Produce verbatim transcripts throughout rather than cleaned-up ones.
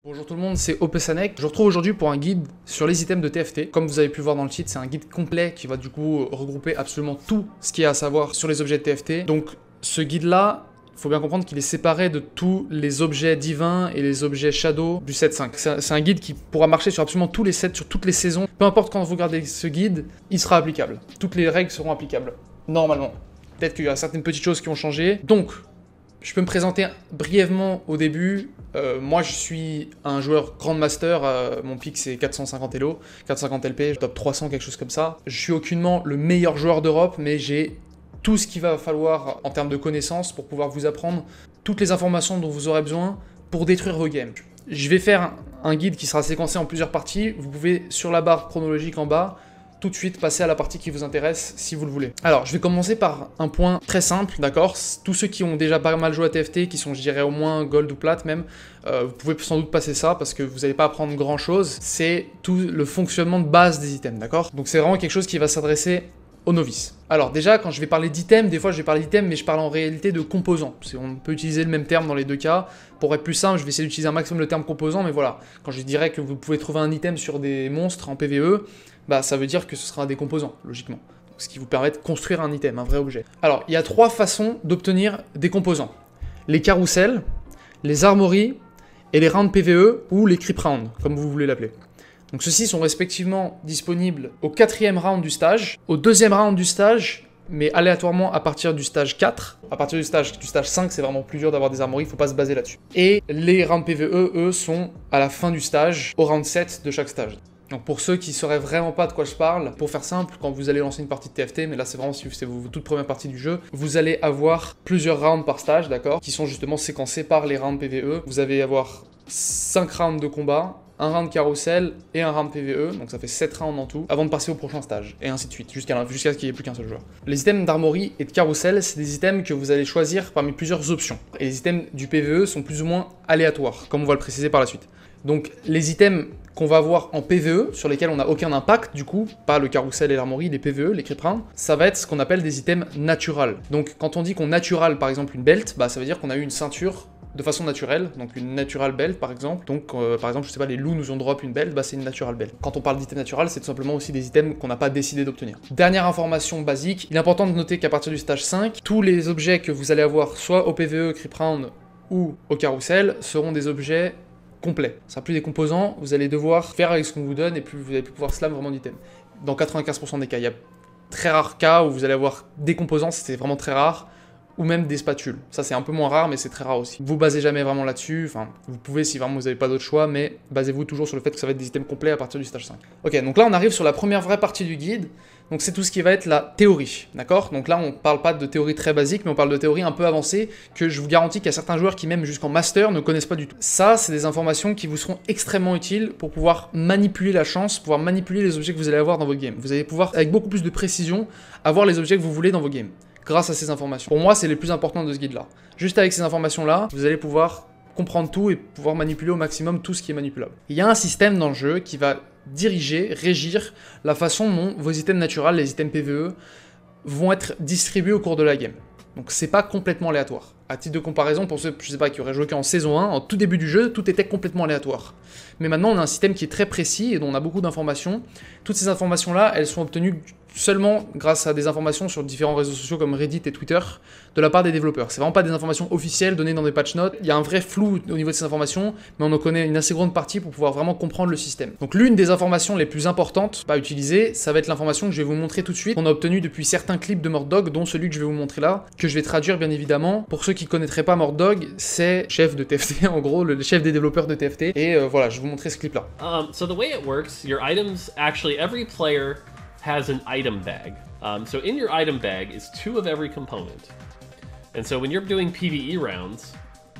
Bonjour tout le monde, c'est Opesanek. Je vous retrouve aujourd'hui pour un guide sur les items de T F T. Comme vous avez pu voir dans le titre, c'est un guide complet qui va du coup regrouper absolument tout ce qu'il y a à savoir sur les objets de T F T. Donc ce guide-là, il faut bien comprendre qu'il est séparé de tous les objets divins et les objets shadow du set cinq. C'est un guide qui pourra marcher sur absolument tous les sets, sur toutes les saisons. Peu importe quand vous regardez ce guide, il sera applicable. Toutes les règles seront applicables, normalement. Peut-être qu'il y a certaines petites choses qui ont changé. Donc, je peux me présenter brièvement au début. Euh, moi, je suis un joueur Grandmaster. Euh, mon pic, c'est quatre cent cinquante Elo, quatre cent cinquante L P, top trois cents, quelque chose comme ça. Je suis aucunement le meilleur joueur d'Europe, mais j'ai tout ce qu'il va falloir en termes de connaissances pour pouvoir vous apprendre toutes les informations dont vous aurez besoin pour détruire vos games. Je vais faire un guide qui sera séquencé en plusieurs parties. Vous pouvez, sur la barre chronologique en bas, tout de suite passer à la partie qui vous intéresse si vous le voulez. Alors, je vais commencer par un point très simple, d'accord? Tous ceux qui ont déjà pas mal joué à T F T, qui sont, je dirais, au moins gold ou plate même, euh, vous pouvez sans doute passer ça parce que vous n'allez pas apprendre grand chose. C'est tout le fonctionnement de base des items, d'accord? Donc c'est vraiment quelque chose qui va s'adresser aux novices. Alors déjà, quand je vais parler d'items, des fois je vais parler d'items, mais je parle en réalité de composants. On peut utiliser le même terme dans les deux cas. Pour être plus simple, je vais essayer d'utiliser un maximum le terme composant, mais voilà. Quand je dirais que vous pouvez trouver un item sur des monstres en P V E, bah ça veut dire que ce sera des composants, logiquement. Donc, ce qui vous permet de construire un item, un vrai objet. Alors, il y a trois façons d'obtenir des composants. Les carousels, les armories et les rounds P V E ou les creep rounds, comme vous voulez l'appeler. Donc ceux-ci sont respectivement disponibles au quatrième round du stage, au deuxième round du stage, mais aléatoirement à partir du stage quatre. À partir du stage, du stage cinq, c'est vraiment plus dur d'avoir des armories, il ne faut pas se baser là-dessus. Et les rounds P V E, eux, sont à la fin du stage, au round sept de chaque stage. Donc pour ceux qui ne sauraient vraiment pas de quoi je parle, pour faire simple, quand vous allez lancer une partie de T F T, mais là c'est vraiment si c'est votre toute première partie du jeu, vous allez avoir plusieurs rounds par stage, d'accord, qui sont justement séquencés par les rounds P V E. Vous allez avoir cinq rounds de combat, un round carousel et un round P V E, donc ça fait sept rounds en tout, avant de passer au prochain stage, et ainsi de suite, jusqu'à jusqu'à ce qu'il n'y ait plus qu'un seul joueur. Les items d'armory et de carousel, c'est des items que vous allez choisir parmi plusieurs options. Et les items du P V E sont plus ou moins aléatoires, comme on va le préciser par la suite. Donc les items qu'on va avoir en P V E, sur lesquels on n'a aucun impact du coup, pas le carousel et l'armory, les P V E, les creep rounds, ça va être ce qu'on appelle des items natural. Donc quand on dit qu'on natural par exemple une belt, bah ça veut dire qu'on a eu une ceinture de façon naturelle, donc une natural belt par exemple. Donc euh, par exemple, je sais pas, les loups nous ont drop une belt, bah c'est une natural belt. Quand on parle d'item natural, c'est tout simplement aussi des items qu'on n'a pas décidé d'obtenir. Dernière information basique, il est important de noter qu'à partir du stage cinq, tous les objets que vous allez avoir soit au P V E, creep round ou au carousel seront des objets complet. Ce sera plus des composants, vous allez devoir faire avec ce qu'on vous donne et puis vous allez plus pouvoir slam vraiment d'items. Dans quatre-vingt-quinze pour cent des cas, il y a très rares cas où vous allez avoir des composants, c'est vraiment très rare, ou même des spatules. Ça c'est un peu moins rare, mais c'est très rare aussi. Vous basez jamais vraiment là-dessus, enfin vous pouvez si vraiment vous n'avez pas d'autre choix, mais basez-vous toujours sur le fait que ça va être des items complets à partir du stage cinq. Ok, donc là on arrive sur la première vraie partie du guide. Donc c'est tout ce qui va être la théorie, d'accord? Donc là on parle pas de théorie très basique, mais on parle de théorie un peu avancée, que je vous garantis qu'il y a certains joueurs qui même jusqu'en master ne connaissent pas du tout. Ça, c'est des informations qui vous seront extrêmement utiles pour pouvoir manipuler la chance, pouvoir manipuler les objets que vous allez avoir dans votre game. Vous allez pouvoir, avec beaucoup plus de précision, avoir les objets que vous voulez dans vos games, grâce à ces informations. Pour moi, c'est les plus importantes de ce guide-là. Juste avec ces informations-là, vous allez pouvoir comprendre tout et pouvoir manipuler au maximum tout ce qui est manipulable. Il y a un système dans le jeu qui va diriger, régir la façon dont vos items naturels, les items P V E, vont être distribués au cours de la game. Donc c'est pas complètement aléatoire. À titre de comparaison, pour ceux, je sais pas, qui auraient joué qu'en saison un, en tout début du jeu, tout était complètement aléatoire. Mais maintenant, on a un système qui est très précis et dont on a beaucoup d'informations. Toutes ces informations-là, elles sont obtenues seulement grâce à des informations sur différents réseaux sociaux comme Reddit et Twitter de la part des développeurs. C'est vraiment pas des informations officielles données dans des patch notes. Il y a un vrai flou au niveau de ces informations, mais on en connaît une assez grande partie pour pouvoir vraiment comprendre le système. Donc l'une des informations les plus importantes à utiliser, ça va être l'information que je vais vous montrer tout de suite, qu'on a obtenue depuis certains clips de Mortdog, dont celui que je vais vous montrer là, que je vais traduire bien évidemment. Pour ceux qui connaîtraient pas Mortdog, c'est chef de T F T, en gros, le chef des développeurs de T F T. Et euh, voilà, je vais vous montrer ce clip là. Um, so the way it works, your items, actually every player has an item bag. Um, so in your item bag is two of every component. And so when you're doing P V E rounds,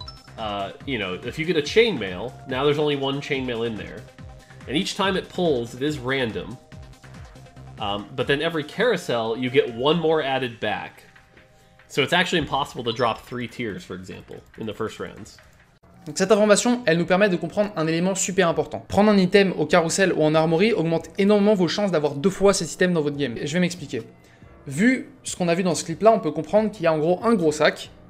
uh, you know, if you get a chainmail, now there's only one chainmail in there. And each time it pulls, it is random. Um, but then every carousel, you get one more added back. So it's actually impossible to drop three tiers, for example, in the first rounds. Donc cette information, elle nous permet de comprendre un élément super important. Prendre un item au carousel ou en armory augmente énormément vos chances d'avoir deux fois cet item dans votre game. Et je vais m'expliquer. Vu ce qu'on a vu dans ce clip là, on peut comprendre qu'il y a en gros un gros sac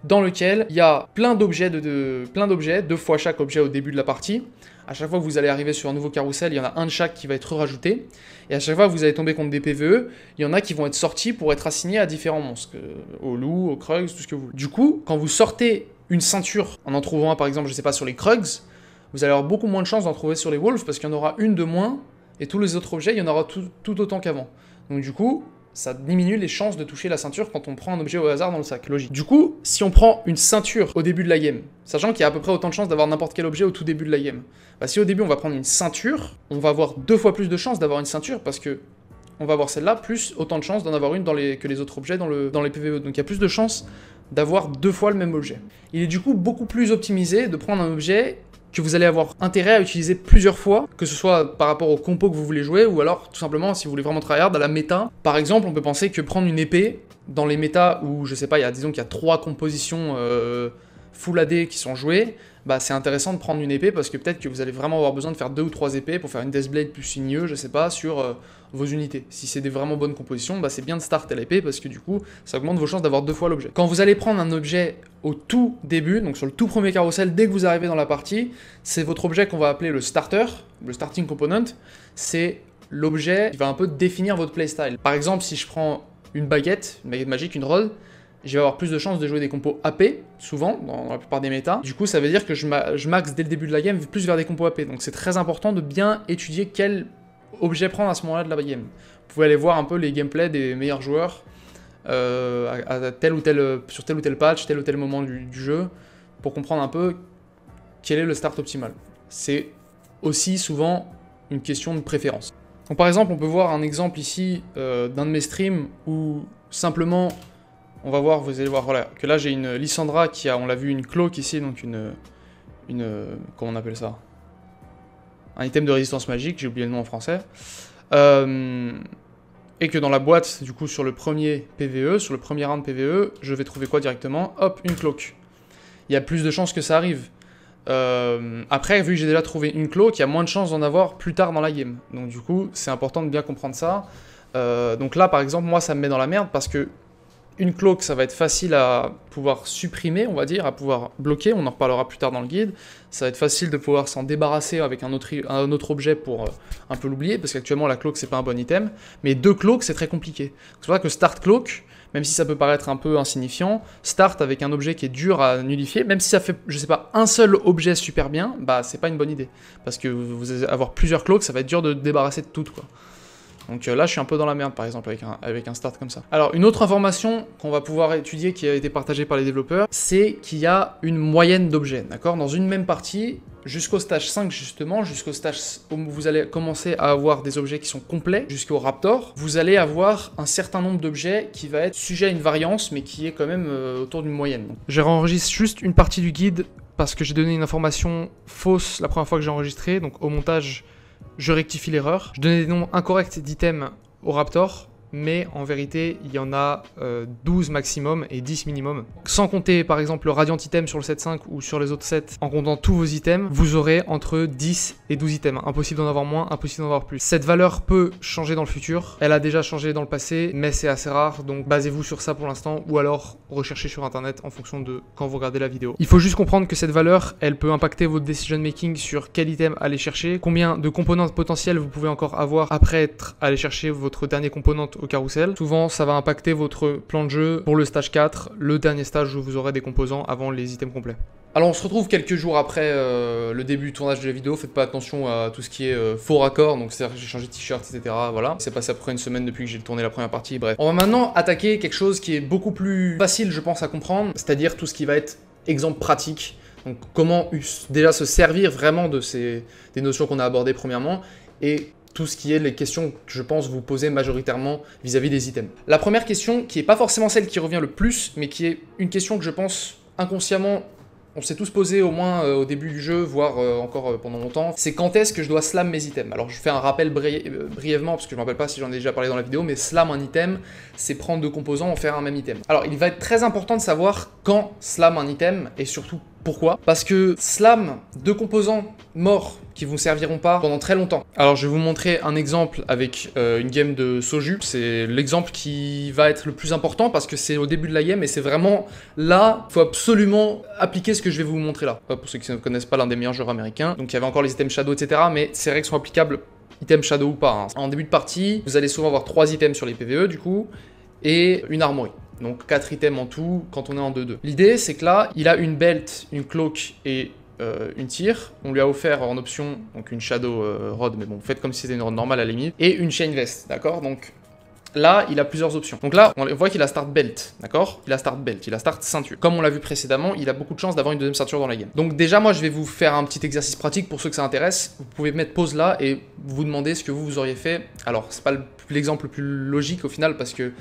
dans lequel il y a plein d'objets, de, de, plein d'objets, deux fois chaque objet au début de la partie. À chaque fois que vous allez arriver sur un nouveau carrousel, il y en a un de chaque qui va être rajouté. Et à chaque fois que vous allez tomber contre des P V E, il y en a qui vont être sortis pour être assignés à différents monstres. Aux loups, aux Krugs, tout ce que vous voulez. Du coup, quand vous sortez une ceinture en en trouvant un, par exemple, je sais pas, sur les Krugs, vous allez avoir beaucoup moins de chances d'en trouver sur les Wolves parce qu'il y en aura une de moins. Et tous les autres objets, il y en aura tout, tout autant qu'avant. Donc du coup, ça diminue les chances de toucher la ceinture quand on prend un objet au hasard dans le sac, logique. Du coup, si on prend une ceinture au début de la game, sachant qu'il y a à peu près autant de chances d'avoir n'importe quel objet au tout début de la game, bah si au début on va prendre une ceinture, on va avoir deux fois plus de chances d'avoir une ceinture parce que on va avoir celle-là plus autant de chances d'en avoir une dans les, que les autres objets dans, le, dans les P V E. Donc il y a plus de chances d'avoir deux fois le même objet. Il est du coup beaucoup plus optimisé de prendre un objet que vous allez avoir intérêt à utiliser plusieurs fois, que ce soit par rapport au compo que vous voulez jouer, ou alors tout simplement si vous voulez vraiment tryhard à la méta. Par exemple, on peut penser que prendre une épée dans les métas où, je sais pas, il y a, disons qu'il y a trois compositions euh, full A D qui sont jouées, bah c'est intéressant de prendre une épée parce que peut-être que vous allez vraiment avoir besoin de faire deux ou trois épées pour faire une Deathblade plus sinueux, je sais pas, sur euh, vos unités. Si c'est des vraiment bonnes compositions, bah c'est bien de starter l'épée parce que du coup, ça augmente vos chances d'avoir deux fois l'objet. Quand vous allez prendre un objet au tout début, donc sur le tout premier carrousel, dès que vous arrivez dans la partie, c'est votre objet qu'on va appeler le starter, le starting component, c'est l'objet qui va un peu définir votre playstyle. Par exemple, si je prends une baguette, une baguette magique, une rod, je vais avoir plus de chances de jouer des compos A P, souvent, dans la plupart des méta. Du coup, ça veut dire que je, ma je max dès le début de la game plus vers des compos A P. Donc c'est très important de bien étudier quel objet prendre à ce moment-là de la game. Vous pouvez aller voir un peu les gameplays des meilleurs joueurs euh, à, à tel ou tel, sur tel ou tel patch, tel ou tel moment du, du jeu, pour comprendre un peu quel est le start optimal. C'est aussi souvent une question de préférence. Donc par exemple, on peut voir un exemple ici euh, d'un de mes streams où simplement... On va voir, vous allez voir, voilà, que là j'ai une Lysandra qui a, on l'a vu, une cloak ici, donc une, une, comment on appelle ça? Un item de résistance magique, j'ai oublié le nom en français. Euh, et que dans la boîte, du coup, sur le premier P V E, sur le premier round P V E, je vais trouver quoi directement? Hop, une cloak. Il y a plus de chances que ça arrive. Euh, après, vu que j'ai déjà trouvé une cloak, il y a moins de chances d'en avoir plus tard dans la game. Donc du coup, c'est important de bien comprendre ça. Euh, donc là, par exemple, moi, ça me met dans la merde parce que une cloak, ça va être facile à pouvoir supprimer, on va dire, à pouvoir bloquer, on en reparlera plus tard dans le guide. Ça va être facile de pouvoir s'en débarrasser avec un autre, un autre objet pour euh, un peu l'oublier, parce qu'actuellement la cloak c'est pas un bon item, mais deux cloaks c'est très compliqué. C'est pour ça que start cloak, même si ça peut paraître un peu insignifiant, start avec un objet qui est dur à nullifier, même si ça fait, je sais pas, un seul objet super bien, bah c'est pas une bonne idée. Parce que vous allez avoir plusieurs cloaks, ça va être dur de débarrasser de toutes, quoi. Donc euh, là, je suis un peu dans la merde, par exemple, avec un, avec un start comme ça. Alors, une autre information qu'on va pouvoir étudier, qui a été partagée par les développeurs, c'est qu'il y a une moyenne d'objets, d'accord? Dans une même partie, jusqu'au stage cinq, justement, jusqu'au stage où vous allez commencer à avoir des objets qui sont complets, jusqu'au Raptor, vous allez avoir un certain nombre d'objets qui va être sujet à une variance, mais qui est quand même euh, autour d'une moyenne. Donc, je réenregistre juste une partie du guide, parce que j'ai donné une information fausse la première fois que j'ai enregistré, donc au montage... Je rectifie l'erreur. Je donnais des noms incorrects d'items au Raptor, mais en vérité, il y en a euh, douze maximum et dix minimum. Sans compter par exemple le Radiant Item sur le sept cinq ou sur les autres sets, en comptant tous vos items, vous aurez entre dix et douze items. Impossible d'en avoir moins, impossible d'en avoir plus. Cette valeur peut changer dans le futur. Elle a déjà changé dans le passé, mais c'est assez rare, donc basez-vous sur ça pour l'instant, ou alors recherchez sur internet en fonction de quand vous regardez la vidéo. Il faut juste comprendre que cette valeur, elle peut impacter votre decision making sur quel item aller chercher, combien de composantes potentielles vous pouvez encore avoir après être allé chercher votre dernier composante au carrousel. Souvent, ça va impacter votre plan de jeu pour le stage quatre, le dernier stage où vous aurez des composants avant les items complets. Alors on se retrouve quelques jours après euh, le début du tournage de la vidéo, faites pas attention à tout ce qui est euh, faux raccord, donc c'est-à-dire que j'ai changé de t-shirt, et cetera. Voilà, c'est passé à peu près une semaine depuis que j'ai tourné la première partie, bref. On va maintenant attaquer quelque chose qui est beaucoup plus facile, je pense, à comprendre, c'est-à-dire tout ce qui va être exemple pratique. Donc comment déjà se servir vraiment de ces des notions qu'on a abordées premièrement, et tout ce qui est les questions que je pense vous poser majoritairement vis-à-vis des items. La première question, qui n'est pas forcément celle qui revient le plus, mais qui est une question que je pense inconsciemment on s'est tous posé au moins euh, au début du jeu, voire euh, encore euh, pendant longtemps, c'est quand est-ce que je dois slam mes items. Alors je fais un rappel bri euh, brièvement, parce que je ne me rappelle pas si j'en ai déjà parlé dans la vidéo, mais slam un item, c'est prendre deux composants, en faire un même item. Alors il va être très important de savoir quand slam un item, et surtout Pourquoi? Parce que slam, deux composants morts qui vous serviront pas pendant très longtemps. Alors je vais vous montrer un exemple avec euh, une game de Soju. C'est l'exemple qui va être le plus important parce que c'est au début de la game et c'est vraiment là, il faut absolument appliquer ce que je vais vous montrer là. Pour ceux qui ne connaissent pas, l'un des meilleurs joueurs américains. Donc il y avait encore les items Shadow, et cetera. Mais ces règles sont applicables item Shadow ou pas. Hein. En début de partie, vous allez souvent avoir trois items sur les P V E du coup et une armory. Donc quatre items en tout quand on est en deux deux. L'idée c'est que là, il a une belt, une cloak et euh, une tire. On lui a offert en option donc une shadow euh, rod, mais bon, faites comme si c'était une rod normale à la limite. Et une chain vest, d'accord? Donc là, il a plusieurs options. Donc là, on voit qu'il a start belt, d'accord? Il a start belt, il a start ceinture. Comme on l'a vu précédemment, il a beaucoup de chances d'avoir une deuxième ceinture dans la game. Donc déjà, moi, je vais vous faire un petit exercice pratique pour ceux que ça intéresse. Vous pouvez mettre pause là et vous demander ce que vous, vous auriez fait. Alors, c'est pas l'exemple le plus logique au final parce que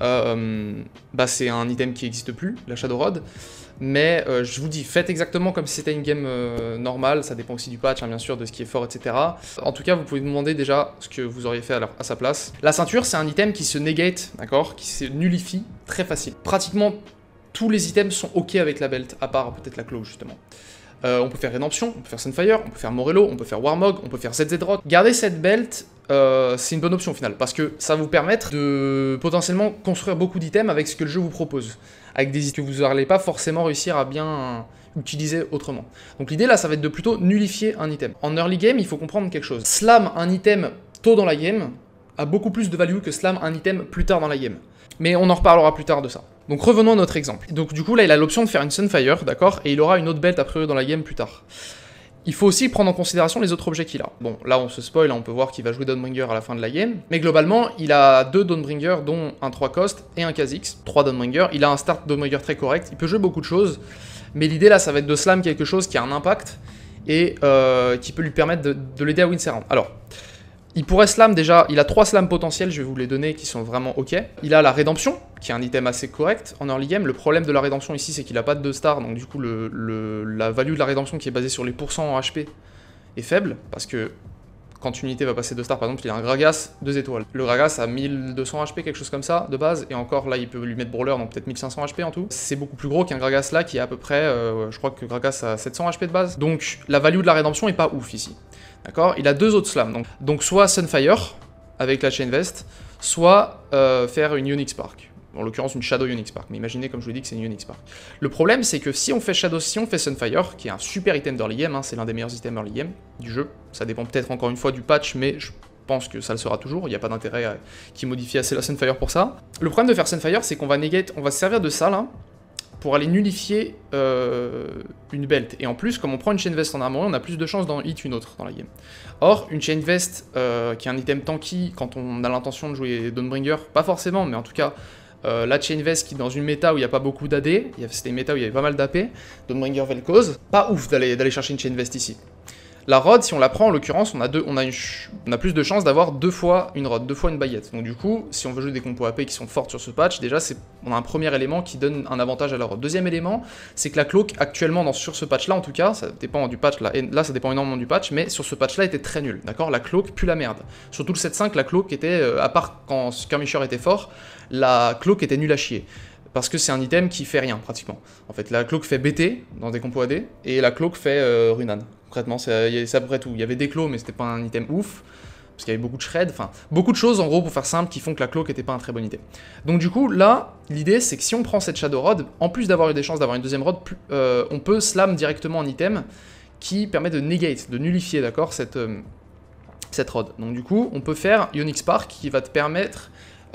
Euh, bah c'est un item qui n'existe plus, la Shadow Rod, mais euh, je vous dis, faites exactement comme si c'était une game euh, normale, ça dépend aussi du patch, hein, bien sûr, de ce qui est fort, et cetera. En tout cas, vous pouvez demander déjà ce que vous auriez fait à, la, à sa place. La ceinture, c'est un item qui se negate, d'accord, qui se nullifie très facile. Pratiquement tous les items sont ok avec la belt, à part peut-être la claw, justement. Euh, on peut faire Rédemption, on peut faire Sunfire, on peut faire Morello, on peut faire Warmog, on peut faire Z Z Rod. Garder cette belt, euh, c'est une bonne option au final, parce que ça va vous permettre de potentiellement construire beaucoup d'items avec ce que le jeu vous propose. Avec des items que vous n'allez pas forcément réussir à bien utiliser autrement. Donc l'idée là, ça va être de plutôt nullifier un item. En early game, il faut comprendre quelque chose. Slam un item tôt dans la game a beaucoup plus de value que slam un item plus tard dans la game. Mais on en reparlera plus tard de ça. Donc revenons à notre exemple. Donc du coup là il a l'option de faire une Sunfire, d'accord, et il aura une autre belt a priori dans la game plus tard. Il faut aussi prendre en considération les autres objets qu'il a. Bon là on se spoil, on peut voir qu'il va jouer Dawnbringer à la fin de la game, mais globalement il a deux Dawnbringer dont un trois cost et un Kha'Zix, trois Dawnbringer, il a un start Dawnbringer très correct, il peut jouer beaucoup de choses, mais l'idée là ça va être de slam quelque chose qui a un impact et euh, qui peut lui permettre de, de l'aider à win ses rounds. Alors, il pourrait slam déjà, il a trois slams potentiels, je vais vous les donner, qui sont vraiment ok. Il a la rédemption, qui est un item assez correct en early game. Le problème de la rédemption ici, c'est qu'il n'a pas de deux stars, donc du coup, le, le, la value de la rédemption qui est basée sur les pourcents en H P est faible, parce que quand une unité va passer deux stars, par exemple, il a un Gragas, deux étoiles. Le Gragas a mille deux cents H P, quelque chose comme ça, de base, et encore là, il peut lui mettre Brawler, donc peut-être mille cinq cents H P en tout. C'est beaucoup plus gros qu'un Gragas là, qui est à peu près, euh, je crois que Gragas a sept cents H P de base. Donc la value de la rédemption est pas ouf ici. D'accord? Il a deux autres slams, donc, donc soit Sunfire, avec la Chain Vest, soit euh, faire une Unique Spark. En l'occurrence une Shadow Unique Spark, mais imaginez comme je vous l'ai dit que c'est une Unique Spark. Le problème c'est que si on fait Shadow, si on fait Sunfire, qui est un super item d'early game, hein, c'est l'un des meilleurs items early game du jeu, ça dépend peut-être encore une fois du patch, mais je pense que ça le sera toujours, il n'y a pas d'intérêt à... qui modifie assez la Sunfire pour ça. Le problème de faire Sunfire, c'est qu'on va negate, on va se servir de ça là, pour aller nullifier euh, une belt. Et en plus, comme on prend une Chain Vest en armory, on a plus de chances d'en hit une autre dans la game. Or, une Chain Vest, euh, qui est un item tanky, quand on a l'intention de jouer Dawnbringer, pas forcément, mais en tout cas, euh, la Chain Vest qui est dans une méta où il n'y a pas beaucoup d'A D, c'était une méta où il y avait pas mal d'A P, Dawnbringer Vel'Koz, pas ouf d'aller d'aller chercher une Chain Vest ici. La rod, si on la prend, en l'occurrence, on, a deux, on, a une, on a plus de chances d'avoir deux fois une rod, deux fois une baguette. Donc du coup, si on veut jouer des compos A P qui sont fortes sur ce patch, déjà, on a un premier élément qui donne un avantage à la rod. Deuxième élément, c'est que la cloak, actuellement, dans, sur ce patch-là, en tout cas, ça dépend du patch, là, et là, ça dépend énormément du patch, mais sur ce patch-là, était très nul, d'accord? La cloak pue la merde. Surtout le sept cinq, la cloak était, euh, à part quand Skirmisher était fort, la cloak était nulle à chier. Parce que c'est un item qui fait rien, pratiquement. En fait, la cloak fait B T dans des compos A D, et la cloak fait euh, Runan. Concrètement, c'est à peu près tout. Il y avait des clos, mais c'était pas un item ouf, parce qu'il y avait beaucoup de shred, enfin, beaucoup de choses, en gros, pour faire simple, qui font que la cloak était pas un très bon item. Donc du coup, là, l'idée, c'est que si on prend cette Shadow Rod, en plus d'avoir eu des chances d'avoir une deuxième rod, plus, euh, on peut slam directement en item, qui permet de negate, de nullifier, d'accord, cette, euh, cette rod. Donc du coup, on peut faire Unique Spark, qui va te permettre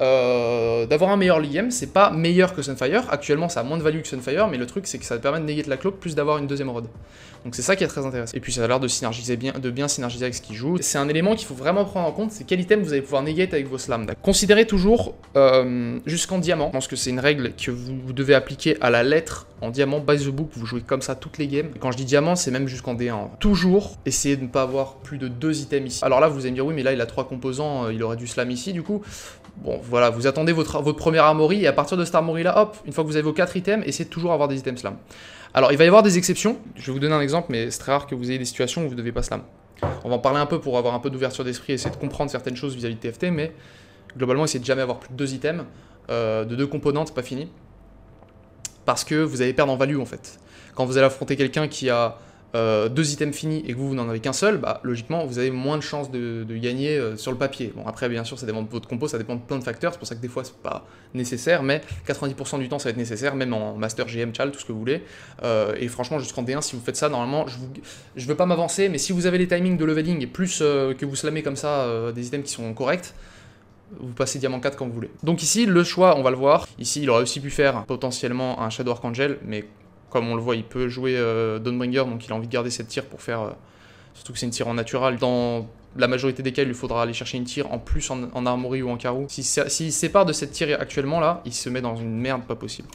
Euh, d'avoir un meilleur game. C'est pas meilleur que Sunfire, actuellement ça a moins de value que Sunfire, mais le truc c'est que ça te permet de negate la cloak plus d'avoir une deuxième rod. Donc c'est ça qui est très intéressant. Et puis ça a l'air de synergiser bien, de bien synergiser avec ce qu'il joue. C'est un élément qu'il faut vraiment prendre en compte, c'est quel item vous allez pouvoir negate avec vos slams. Considérez toujours euh, jusqu'en diamant. Je pense que c'est une règle que vous devez appliquer à la lettre en diamant by the book, vous jouez comme ça toutes les games. Quand je dis diamant, c'est même jusqu'en D un. Toujours essayez de ne pas avoir plus de deux items ici. Alors là vous allez me dire oui mais là il a trois composants, euh, il aurait du slam ici du coup. Bon, voilà, vous attendez votre, votre première armory, et à partir de cette armory-là, hop, une fois que vous avez vos quatre items, essayez de toujours avoir des items slam. Alors, il va y avoir des exceptions, je vais vous donner un exemple, mais c'est très rare que vous ayez des situations où vous ne devez pas slam. On va en parler un peu pour avoir un peu d'ouverture d'esprit, essayer de comprendre certaines choses vis-à-vis de T F T, mais globalement, essayez de jamais avoir plus de deux items, euh, de deux composantes, c'est pas fini. parce que vous allez perdre en value en fait. Quand vous allez affronter quelqu'un qui a euh, deux items finis et que vous, vous n'en avez qu'un seul, bah, logiquement, vous avez moins de chances de, de gagner euh, sur le papier. Bon, après, bien sûr, ça dépend de votre compo, ça dépend de plein de facteurs, c'est pour ça que des fois, c'est pas nécessaire, mais quatre-vingt-dix pour cent du temps, ça va être nécessaire, même en Master, G M, Chal, tout ce que vous voulez. Euh, et franchement, jusqu'en D un, si vous faites ça, normalement, je, vous, je veux pas m'avancer, mais si vous avez les timings de leveling et plus euh, que vous slamez comme ça euh, des items qui sont corrects, vous passez diamant quatre quand vous voulez. Donc ici, le choix, on va le voir. Ici, il aurait aussi pu faire potentiellement un Shadow Archangel, mais comme on le voit, il peut jouer euh, Dawnbringer, donc il a envie de garder cette tire pour faire... Euh, surtout que c'est une tire en natural. Dans la majorité des cas, il lui faudra aller chercher une tire en plus en, en armory ou en carreau. S'il si, si se sépare de cette tire actuellement, là, il se met dans une merde pas possible.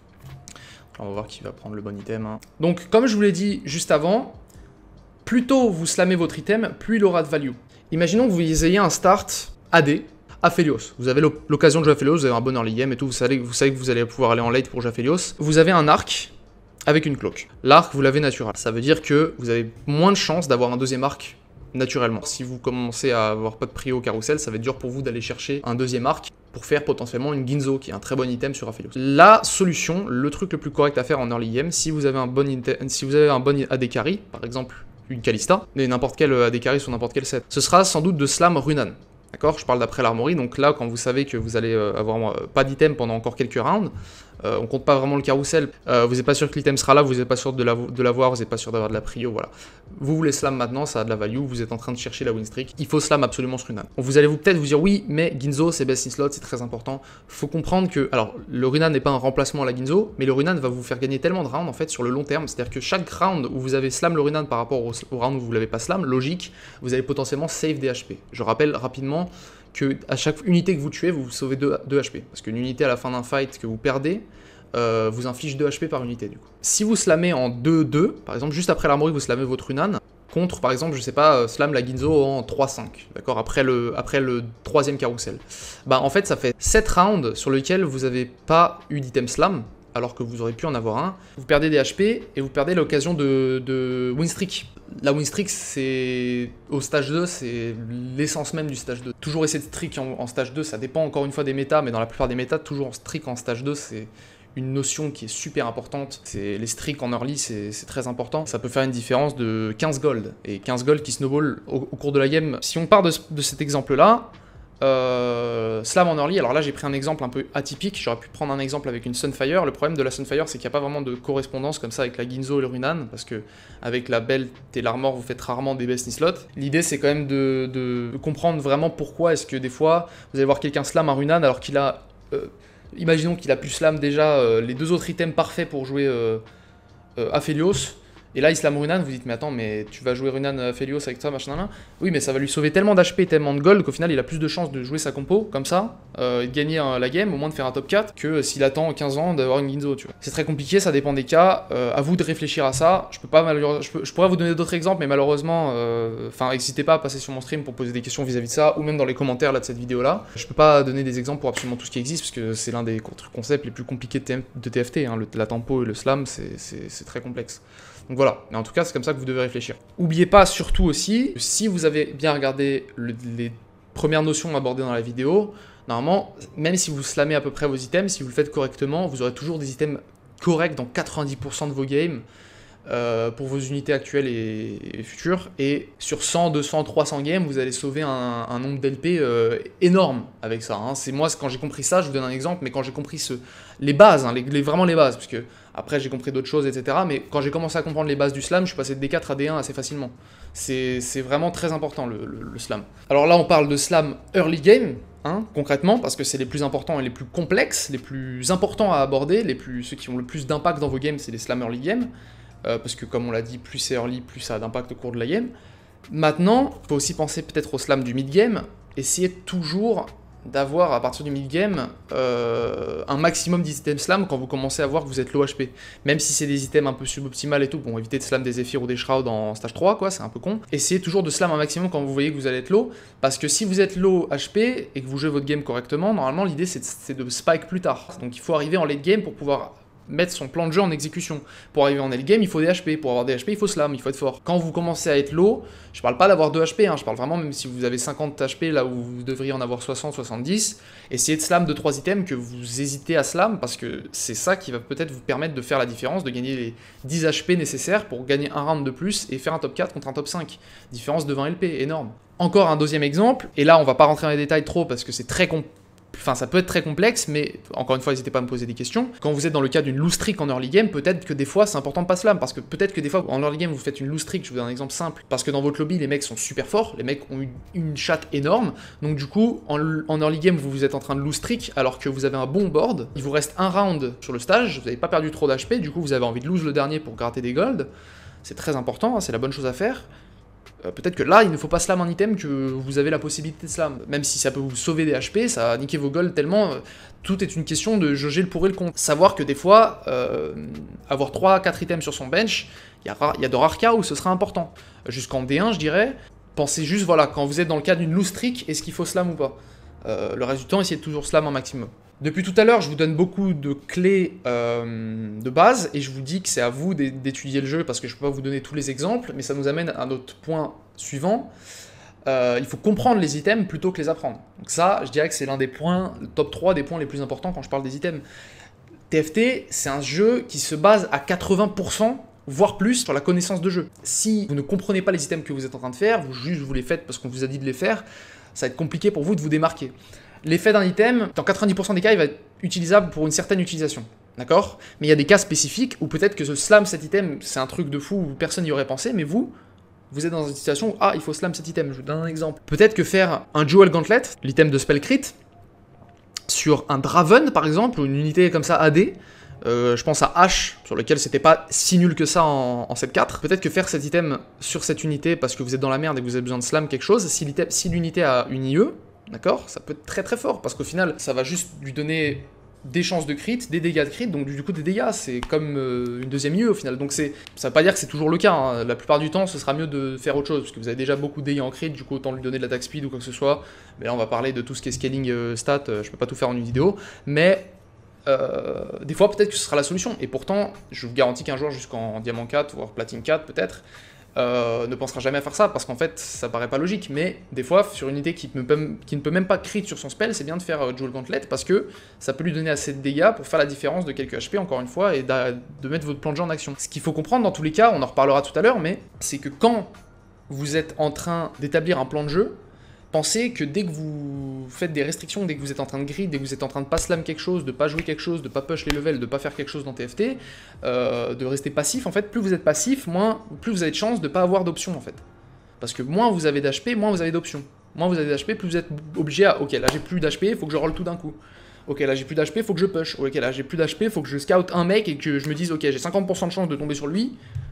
On va voir qui va prendre le bon item. Hein. Donc, comme je vous l'ai dit juste avant, plus tôt vous slamez votre item, plus il aura de value. Imaginons que vous ayez un start A D, Aphelios. Vous avez l'occasion de jouer Aphelios, vous avez un bon early game et tout, vous savez, vous savez que vous allez pouvoir aller en late pour jouer Aphelios. Vous avez un arc avec une cloque. L'arc, vous l'avez naturel. Ça veut dire que vous avez moins de chances d'avoir un deuxième arc naturellement. Si vous commencez à avoir pas de prio au carrousel, ça va être dur pour vous d'aller chercher un deuxième arc pour faire potentiellement une Ginzo, qui est un très bon item sur Aphelios. La solution, le truc le plus correct à faire en early game, si vous avez un bon, si vous avez un bon A D carry, par exemple une Kalista, mais n'importe quel A D carry sur n'importe quel set, ce sera sans doute de slam Runan. D'accord, je parle d'après l'armory, donc là, quand vous savez que vous allez euh, avoir euh, pas d'item pendant encore quelques rounds, euh, on compte pas vraiment le carrousel, euh, vous n'êtes pas sûr que l'item sera là, vous n'êtes pas sûr de l'avoir, vous n'êtes pas sûr d'avoir de la prio, voilà. Vous voulez slam maintenant, ça a de la value, vous êtes en train de chercher la win streak, il faut slam absolument ce Runan. Vous allez vous peut-être vous dire, oui, mais Ginzo, c'est best in slot, c'est très important. Faut comprendre que, alors, le Runan n'est pas un remplacement à la Ginzo, mais le Runan va vous faire gagner tellement de rounds, en fait, sur le long terme, c'est-à-dire que chaque round où vous avez slam le Runan par rapport au, au round où vous l'avez pas slam, logique, vous allez potentiellement save des H P. Je rappelle rapidement que à chaque unité que vous tuez, vous, vous sauvez deux H P. Parce qu'une unité à la fin d'un fight que vous perdez, euh, vous inflige deux H P par unité du coup. Si vous slamez en deux deux, par exemple, juste après l'armory, vous slamez votre Runan, contre, par exemple, je sais pas, euh, slam la Ginzo en trois cinq, d'accord, après le, après le troisième carrousel. Bah en fait, ça fait sept rounds sur lesquels vous n'avez pas eu d'item slam, alors que vous aurez pu en avoir un. Vous perdez des H P et vous perdez l'occasion de, de win streak. La win streak, c'est au stage deux, c'est l'essence même du stage deux. Toujours essayer de streak en, en stage deux, ça dépend encore une fois des méta, mais dans la plupart des méta, toujours en streak en stage deux, c'est une notion qui est super importante. C'est les streaks en early, c'est très important. Ça peut faire une différence de quinze gold, et quinze gold qui snowball au, au cours de la game. Si on part de, de cet exemple-là, Euh, slam en early, alors là j'ai pris un exemple un peu atypique, j'aurais pu prendre un exemple avec une Sunfire. Le problème de la Sunfire, c'est qu'il n'y a pas vraiment de correspondance comme ça avec la Ginzo et le Runan, parce que avec la Belt et l'Armor, vous faites rarement des best in slot. L'idée c'est quand même de, de comprendre vraiment pourquoi est-ce que des fois vous allez voir quelqu'un slam un Runan alors qu'il a, euh, imaginons qu'il a pu slam déjà euh, les deux autres items parfaits pour jouer euh, euh, Aphelios. Et là, il slam Runan, vous dites, mais attends, mais tu vas jouer Runan Aphelios avec ça, machin, machin. Oui, mais ça va lui sauver tellement d'H P, tellement de gold, qu'au final, il a plus de chances de jouer sa compo, comme ça, euh, et de gagner euh, la game, au moins de faire un top quatre, que euh, s'il attend quinze ans d'avoir une Ginzo, tu vois. C'est très compliqué, ça dépend des cas, euh, à vous de réfléchir à ça. Je peux pas, je, peux, je pourrais vous donner d'autres exemples, mais malheureusement, enfin, euh, n'hésitez pas à passer sur mon stream pour poser des questions vis-à-vis -vis de ça, ou même dans les commentaires là, de cette vidéo-là. Je peux pas donner des exemples pour absolument tout ce qui existe, parce que c'est l'un des concepts les plus compliqués de, de T F T, hein. Le, la tempo et le slam, c'est très complexe. Donc voilà, mais en tout cas, c'est comme ça que vous devez réfléchir. N'oubliez pas surtout aussi, si vous avez bien regardé le, les premières notions abordées dans la vidéo, normalement, même si vous slamez à peu près vos items, si vous le faites correctement, vous aurez toujours des items corrects dans quatre-vingt-dix pour cent de vos games euh, pour vos unités actuelles et, et futures. Et sur cent, deux cents, trois cents games, vous allez sauver un, un nombre d'L P euh, énorme avec ça. Hein. C'est moi, quand j'ai compris ça, je vous donne un exemple, mais quand j'ai compris ce, les bases, hein, les, les, vraiment les bases, parce que après, j'ai compris d'autres choses, et cetera. Mais quand j'ai commencé à comprendre les bases du slam, je suis passé de D quatre à D un assez facilement. C'est vraiment très important, le, le, le slam. Alors là, on parle de slam early game, hein, concrètement, parce que c'est les plus importants et les plus complexes, les plus importants à aborder, les plus, ceux qui ont le plus d'impact dans vos games, c'est les slam early game. Euh, parce que, comme on l'a dit, plus c'est early, plus ça a d'impact au cours de la game. Maintenant, il faut aussi penser peut-être au slam du mid-game. Essayez toujours d'avoir à partir du mid-game euh, un maximum d'items slam quand vous commencez à voir que vous êtes low H P. Même si c'est des items un peu suboptimales et tout, bon, évitez de slam des Zephyr ou des Shroud en stage trois, quoi, c'est un peu con. Essayez toujours de slam un maximum quand vous voyez que vous allez être low, parce que si vous êtes low H P et que vous jouez votre game correctement, normalement l'idée c'est de spike plus tard. Donc il faut arriver en late game pour pouvoir mettre son plan de jeu en exécution. Pour arriver en L-game, il faut des H P. Pour avoir des H P, il faut slam, il faut être fort. Quand vous commencez à être low, je parle pas d'avoir deux H P, hein, je parle vraiment même si vous avez cinquante H P là où vous devriez en avoir soixante, soixante-dix, essayez de slam deux trois items que vous hésitez à slam parce que c'est ça qui va peut-être vous permettre de faire la différence, de gagner les dix H P nécessaires pour gagner un round de plus et faire un top quatre contre un top cinq. Différence de vingt L P, énorme. Encore un deuxième exemple, et là on va pas rentrer dans les détails trop parce que c'est très compliqué. Enfin, ça peut être très complexe, mais encore une fois, n'hésitez pas à me poser des questions. Quand vous êtes dans le cas d'une lose streak en early game, peut-être que des fois, c'est important de pas slam, parce que peut-être que des fois, en early game, vous faites une lose streak, je vous donne un exemple simple, parce que dans votre lobby, les mecs sont super forts, les mecs ont une, une chatte énorme, donc du coup, en, en early game, vous, vous êtes en train de lose streak, alors que vous avez un bon board, il vous reste un round sur le stage, vous n'avez pas perdu trop d'H P, du coup, vous avez envie de lose le dernier pour gratter des gold, c'est très important, hein, c'est la bonne chose à faire. Euh, Peut-être que là, il ne faut pas slam un item que vous avez la possibilité de slam. Même si ça peut vous sauver des H P, ça va niquer vos golds tellement... Euh, tout est une question de jauger le pour et le contre. Savoir que des fois, euh, avoir trois à quatre items sur son bench, il y, y a de rares cas où ce sera important. Jusqu'en D un, je dirais, pensez juste, voilà, quand vous êtes dans le cas d'une lose streak, est-ce qu'il faut slam ou pas? euh, Le reste du temps, essayez de toujours slam un maximum. Depuis tout à l'heure, je vous donne beaucoup de clés euh, de base et je vous dis que c'est à vous d'étudier le jeu parce que je ne peux pas vous donner tous les exemples, mais ça nous amène à notre point suivant. Euh, il faut comprendre les items plutôt que les apprendre. Donc ça, je dirais que c'est l'un des points, le top trois des points les plus importants quand je parle des items. T F T, c'est un jeu qui se base à quatre-vingts pour cent, voire plus, sur la connaissance de jeu. Si vous ne comprenez pas les items que vous êtes en train de faire, vous juste vous les faites parce qu'on vous a dit de les faire, ça va être compliqué pour vous de vous démarquer. L'effet d'un item, dans quatre-vingt-dix pour cent des cas, il va être utilisable pour une certaine utilisation. D'accord? Mais il y a des cas spécifiques où peut-être que ce slam cet item, c'est un truc de fou où personne n'y aurait pensé, mais vous, vous êtes dans une situation où, ah, il faut slam cet item. Je vous donne un exemple. Peut-être que faire un Jewel Gauntlet, l'item de spell crit, sur un Draven, par exemple, ou une unité comme ça A D, euh, je pense à H, sur lequel c'était pas si nul que ça en, en sept quatre. Peut-être que faire cet item sur cette unité, parce que vous êtes dans la merde et que vous avez besoin de slam quelque chose, si l'unité si a une I E, d'accord, ça peut être très très fort, parce qu'au final, ça va juste lui donner des chances de crit, des dégâts de crit, donc du coup des dégâts, c'est comme euh, une deuxième I E au final. Donc c'est, ça veut pas dire que c'est toujours le cas, hein. La plupart du temps, ce sera mieux de faire autre chose, parce que vous avez déjà beaucoup de dégâts en crit, du coup autant lui donner de l'attaque speed ou quoi que ce soit. Mais là on va parler de tout ce qui est scaling euh, stat, euh, je peux pas tout faire en une vidéo, mais euh, des fois peut-être que ce sera la solution. Et pourtant, je vous garantis qu'un jour jusqu'en Diamant quatre, voire Platine quatre peut-être, Euh, ne pensera jamais à faire ça, parce qu'en fait, ça paraît pas logique, mais des fois, sur une unité qui, peut, qui ne peut même pas crit sur son spell, c'est bien de faire euh, Jewel Gauntlet, parce que ça peut lui donner assez de dégâts pour faire la différence de quelques H P, encore une fois, et de mettre votre plan de jeu en action. Ce qu'il faut comprendre dans tous les cas, on en reparlera tout à l'heure, mais c'est que quand vous êtes en train d'établir un plan de jeu, pensez que dès que vous faites des restrictions, dès que vous êtes en train de grid, dès que vous êtes en train de pas slam quelque chose, de pas jouer quelque chose, de pas push les levels, de pas faire quelque chose dans T F T, euh, de rester passif, en fait, plus vous êtes passif, moins, plus vous avez de chances de pas avoir d'options, en fait. Parce que moins vous avez d'H P, moins vous avez d'options. Moins vous avez d'H P, plus vous êtes obligé à, ok, là j'ai plus d'H P, il faut que je roll tout d'un coup. Ok, là j'ai plus d'H P, il faut que je push. Ok, là j'ai plus d'H P, il faut que je scout un mec et que je me dise, ok, j'ai cinquante pour cent de chance de tomber sur lui.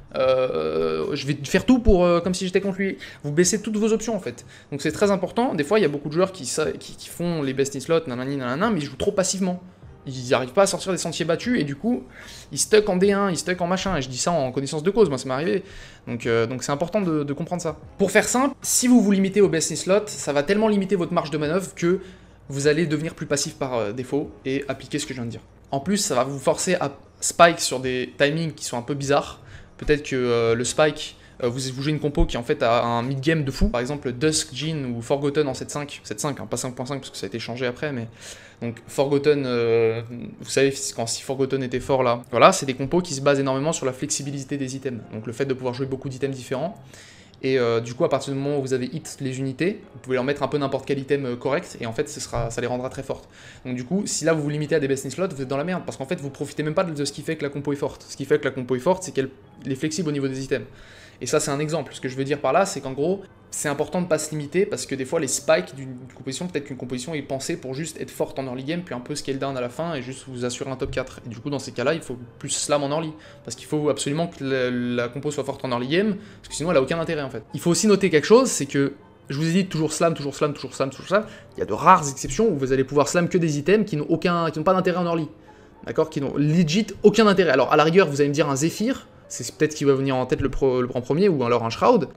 Euh, je vais faire tout pour euh, comme si j'étais contre lui. Vous baissez toutes vos options en fait. Donc c'est très important. Des fois, il y a beaucoup de joueurs qui, qui, qui font les best in slot, nanani, nanana, mais ils jouent trop passivement. Ils n'arrivent pas à sortir des sentiers battus et du coup, ils stuck en D un, ils stuck en machin. Et je dis ça en connaissance de cause, moi ça m'est arrivé. Donc euh, donc c'est important de, de comprendre ça. Pour faire simple, si vous vous limitez au best in slot, ça va tellement limiter votre marge de manœuvre que vous allez devenir plus passif par euh, défaut et appliquer ce que je viens de dire. En plus, ça va vous forcer à spike sur des timings qui sont un peu bizarres. Peut-être que euh, le spike, euh, vous, vous jouez une compo qui en fait a un mid-game de fou. Par exemple, Dusk, Jhin ou Forgotten en sept cinq. sept cinq, hein, pas cinq point cinq parce que ça a été changé après. Mais donc Forgotten, euh, vous savez, quand si Forgotten était fort là. Voilà, c'est des compos qui se basent énormément sur la flexibilité des items. Donc le fait de pouvoir jouer beaucoup d'items différents. Et euh, du coup, à partir du moment où vous avez hit les unités, vous pouvez leur mettre un peu n'importe quel item euh, correct, et en fait, ce sera, ça les rendra très fortes. Donc du coup, si là vous vous limitez à des best in slot, vous êtes dans la merde, parce qu'en fait, vous profitez même pas de ce qui fait que la compo est forte. Ce qui fait que la compo est forte, c'est qu'elle est flexible au niveau des items. Et ça, c'est un exemple. Ce que je veux dire par là, c'est qu'en gros, c'est important de ne pas se limiter, parce que des fois, les spikes d'une composition, peut-être qu'une composition est pensée pour juste être forte en early game, puis un peu scale down à la fin, et juste vous assurer un top quatre. Et du coup, dans ces cas-là, il faut plus slam en early, parce qu'il faut absolument que la, la compo soit forte en early game, parce que sinon, elle a aucun intérêt, en fait. Il faut aussi noter quelque chose, c'est que, je vous ai dit, toujours slam, toujours slam, toujours slam, toujours slam, il y a de rares exceptions où vous allez pouvoir slam que des items qui n'ont aucun, qui n'ont pas d'intérêt en early. D'accord? Qui n'ont legit aucun intérêt. Alors, à la rigueur, vous allez me dire un Zephyr, c'est peut-être qui va venir en tête le, pro, le en premier, ou alors un Shroud.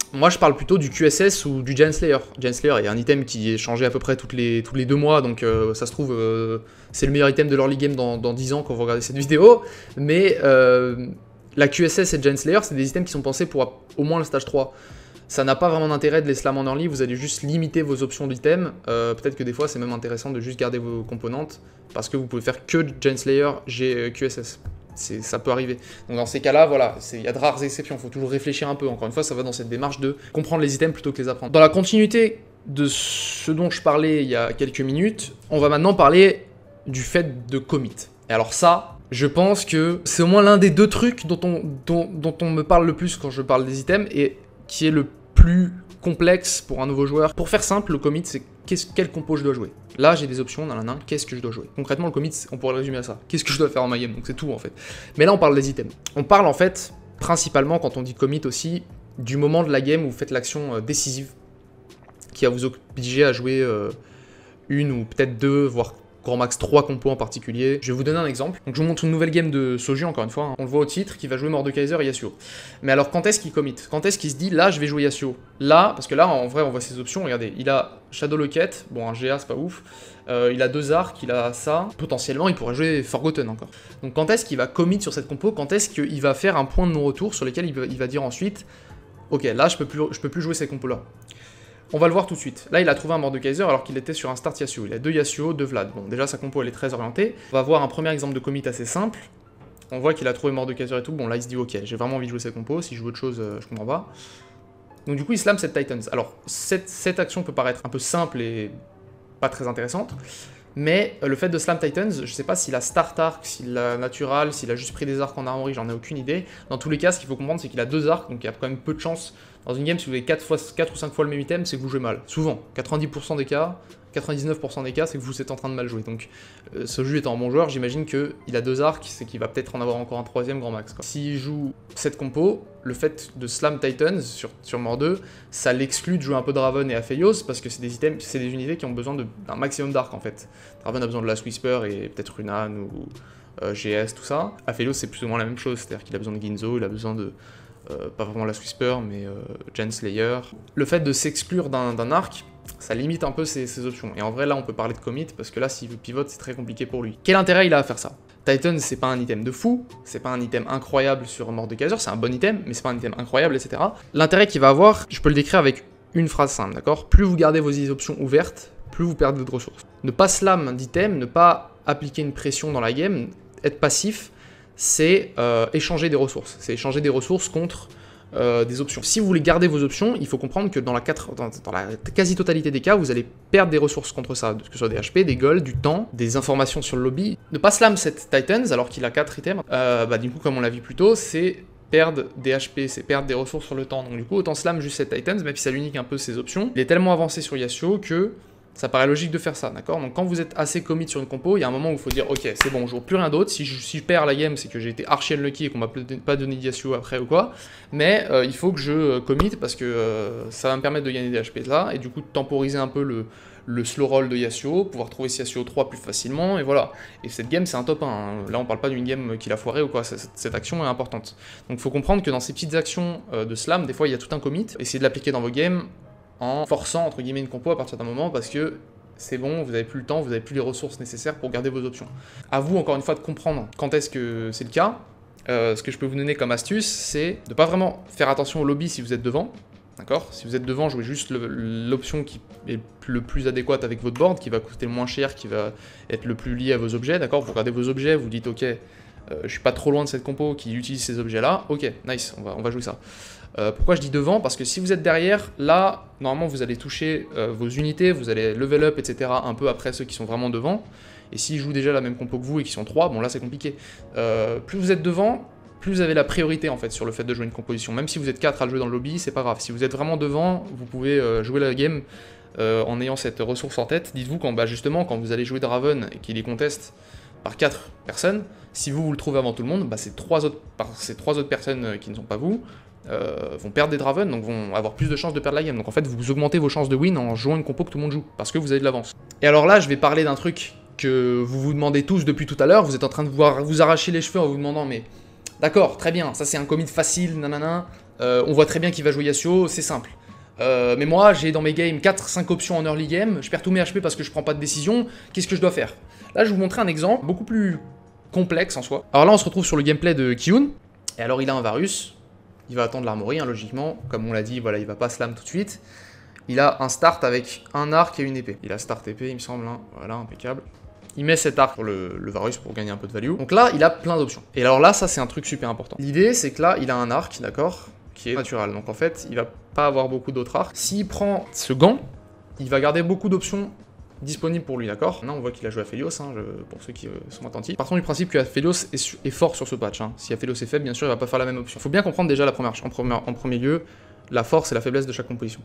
Moi, je parle plutôt du Q S S ou du Giant Slayer. Giant Slayer, il y a un item qui est changé à peu près toutes les, tous les deux mois, donc euh, ça se trouve, euh, c'est le meilleur item de l'early game dans, dans dix ans quand vous regardez cette vidéo. Mais euh, la Q S S et Giant Slayer, c'est des items qui sont pensés pour au moins le stage trois. Ça n'a pas vraiment d'intérêt de les slam en early, vous allez juste limiter vos options d'items. Euh, Peut-être que des fois, c'est même intéressant de juste garder vos composants, parce que vous pouvez faire que Giant Slayer, G, Q S S. Ça peut arriver. Donc dans ces cas-là, voilà, il y a de rares exceptions, il faut toujours réfléchir un peu. Encore une fois, ça va dans cette démarche de comprendre les items plutôt que les apprendre. Dans la continuité de ce dont je parlais il y a quelques minutes, on va maintenant parler du fait de commit. Et alors ça, je pense que c'est au moins l'un des deux trucs dont on, dont, dont on me parle le plus quand je parle des items, et qui est le plus complexe pour un nouveau joueur. Pour faire simple, le commit, c'est quel compo je dois jouer. Là, j'ai des options, nanana, qu'est-ce que je dois jouer. Concrètement, le commit, on pourrait le résumer à ça. Qu'est-ce que je dois faire en ma game, donc c'est tout en fait. Mais là, on parle des items. On parle en fait, principalement, quand on dit commit aussi, du moment de la game où vous faites l'action euh, décisive, qui va vous obliger à jouer euh, une ou peut-être deux, voire grand max trois compos en particulier. Je vais vous donner un exemple. Donc je vous montre une nouvelle game de Soju, encore une fois, hein. On le voit au titre, qui va jouer Mordekaiser et Yasuo. Mais alors quand est-ce qu'il commit? Quand est-ce qu'il se dit, là je vais jouer Yasuo? Là, parce que là en vrai on voit ses options, regardez, il a Shadow Locket, bon un G A c'est pas ouf, euh, il a deux arcs, il a ça, potentiellement il pourrait jouer Forgotten encore. Donc quand est-ce qu'il va commit sur cette compo? Quand est-ce qu'il va faire un point de non-retour sur lequel il va, il va dire ensuite, ok là je peux plus, je peux plus jouer ces compos là. On va le voir tout de suite. Là, il a trouvé un Mordekaiser alors qu'il était sur un start Yasuo. Il a deux Yasuo, deux Vlad. Bon, déjà, sa compo, elle est très orientée. On va voir un premier exemple de commit assez simple. On voit qu'il a trouvé Mordekaiser et tout. Bon, là, il se dit, ok, j'ai vraiment envie de jouer cette compo. Si je joue autre chose, euh, je comprends pas. Donc, du coup, il slam cette Titans. Alors, cette, cette action peut paraître un peu simple et pas très intéressante. Mais euh, le fait de slam Titans, je sais pas s'il a start arc, s'il a natural, s'il a juste pris des arcs en armory, j'en ai aucune idée. Dans tous les cas, ce qu'il faut comprendre, c'est qu'il a deux arcs, donc il y a quand même peu de chance. Dans une game, si vous avez quatre, fois, quatre ou cinq fois le même item, c'est que vous jouez mal. Souvent, quatre-vingt-dix pour cent des cas, quatre-vingt-dix-neuf pour cent des cas, c'est que vous êtes en train de mal jouer. Donc, euh, ce jeu étant un bon joueur, j'imagine qu'il a deux arcs, c'est qu'il va peut-être en avoir encore un troisième grand max. S'il joue cette compo, le fait de slam Titans sur, sur Mort deux, ça l'exclut de jouer un peu Draven et Aphelios, parce que c'est des items, c'est des unités qui ont besoin d'un maximum d'arcs en fait. Draven a besoin de Last Whisper et peut-être Runan ou euh, G S, tout ça. Aphelios, c'est plus ou moins la même chose, c'est-à-dire qu'il a besoin de Ginzo, il a besoin de... Euh, pas vraiment Last Whisper, mais euh, Giant Slayer. Le fait de s'exclure d'un arc, ça limite un peu ses, ses options. Et en vrai, là, on peut parler de commit, parce que là, s'il veut pivot, c'est très compliqué pour lui. Quel intérêt il a à faire ça? Titan, c'est pas un item de fou, c'est pas un item incroyable sur Mordekaiser, c'est un bon item, mais c'est pas un item incroyable, et cetera. L'intérêt qu'il va avoir, je peux le décrire avec une phrase simple, d'accord? Plus vous gardez vos options ouvertes, plus vous perdez de ressources. Ne pas slam d'item, ne pas appliquer une pression dans la game, être passif, c'est euh, échanger des ressources. C'est échanger des ressources contre euh, des options. Si vous voulez garder vos options, il faut comprendre que dans la, dans, dans la quasi-totalité des cas, vous allez perdre des ressources contre ça, que ce soit des H P, des gold, du temps, des informations sur le lobby. Ne pas slam cette Titans alors qu'il a quatre items, euh, bah, du coup, comme on l'a vu plus tôt, c'est perdre des H P, c'est perdre des ressources sur le temps. Donc du coup, autant slam juste cette Titans, même si ça unique un peu ses options. Il est tellement avancé sur Yasuo que ça paraît logique de faire ça, d'accord? Donc quand vous êtes assez commit sur une compo, il y a un moment où il faut dire, ok, c'est bon, je joue plus rien d'autre. Si je, si je perds la game, c'est que j'ai été archi unlucky et qu'on m'a pas donné de Yasuo après ou quoi. Mais euh, il faut que je commit parce que euh, ça va me permettre de gagner des H P là, et du coup de temporiser un peu le, le slow roll de Yasuo, pouvoir trouver ce Yasuo trois plus facilement, et voilà. Et cette game, c'est un top un. Hein. Là, on parle pas d'une game qu'il a foiré ou quoi, cette, cette action est importante. Donc il faut comprendre que dans ces petites actions euh, de slam, des fois, il y a tout un commit. Essayez de l'appliquer dans vos games en forçant entre guillemets une compo à partir d'un moment parce que c'est bon, vous avez plus le temps, vous avez plus les ressources nécessaires pour garder vos options. À vous encore une fois de comprendre quand est-ce que c'est le cas. Euh, ce que je peux vous donner comme astuce, c'est de pas vraiment faire attention au lobby si vous êtes devant. D'accord? Si vous êtes devant, jouez juste l'option qui est le plus adéquate avec votre board, qui va coûter le moins cher, qui va être le plus lié à vos objets. D'accord? Vous regardez vos objets, vous dites ok, euh, je suis pas trop loin de cette compo qui utilise ces objets-là. Ok, nice, on va, on va jouer ça. Euh, pourquoi je dis devant? Parce que si vous êtes derrière, là, normalement, vous allez toucher euh, vos unités, vous allez level up, et cetera un peu après ceux qui sont vraiment devant. Et s'ils jouent déjà la même compo que vous et qui sont trois, bon là, c'est compliqué. Euh, plus vous êtes devant, plus vous avez la priorité, en fait, sur le fait de jouer une composition. Même si vous êtes quatre à le jouer dans le lobby, c'est pas grave. Si vous êtes vraiment devant, vous pouvez euh, jouer la game euh, en ayant cette ressource en tête. Dites-vous quand, bah, justement, quand vous allez jouer Draven et qu'il est conteste par quatre personnes, si vous, vous le trouvez avant tout le monde, bah, ces trois autres, par, ces trois autres personnes qui ne sont pas vous, Euh, vont perdre des Draven, donc vont avoir plus de chances de perdre la game. Donc en fait, vous augmentez vos chances de win en jouant une compo que tout le monde joue, parce que vous avez de l'avance. Et alors là, je vais parler d'un truc que vous vous demandez tous depuis tout à l'heure. Vous êtes en train de vous, vous arracher les cheveux en vous demandant, mais d'accord, très bien, ça c'est un commit facile, nanana, euh, on voit très bien qu'il va jouer Yasuo, c'est simple. Euh, mais moi, j'ai dans mes games quatre cinq options en early game, je perds tous mes H P parce que je prends pas de décision, qu'est-ce que je dois faire? Là, je vais vous montrer un exemple beaucoup plus complexe en soi. Alors là, on se retrouve sur le gameplay de Kiun, et alors il a un Varus, il va attendre l'armorie, hein, logiquement, comme on l'a dit, voilà, il va pas slam tout de suite. Il a un start avec un arc et une épée. Il a start épée, il me semble, hein. Voilà, impeccable. Il met cet arc sur le, le Varus pour gagner un peu de value. Donc là, il a plein d'options. Et alors là, ça, c'est un truc super important. L'idée, c'est que là, il a un arc, d'accord, qui est naturel. Donc en fait, il va pas avoir beaucoup d'autres arcs. S'il prend ce gant, il va garder beaucoup d'options disponibles pour lui, d'accord. Là, on voit qu'il a joué Aphelios, hein, je, pour ceux qui euh, sont attentifs. Partons du principe que Aphelios est, est fort sur ce patch. Hein. Si Aphelios est faible, bien sûr, il va pas faire la même option. Il faut bien comprendre déjà la première, en, premier, en premier lieu la force et la faiblesse de chaque composition.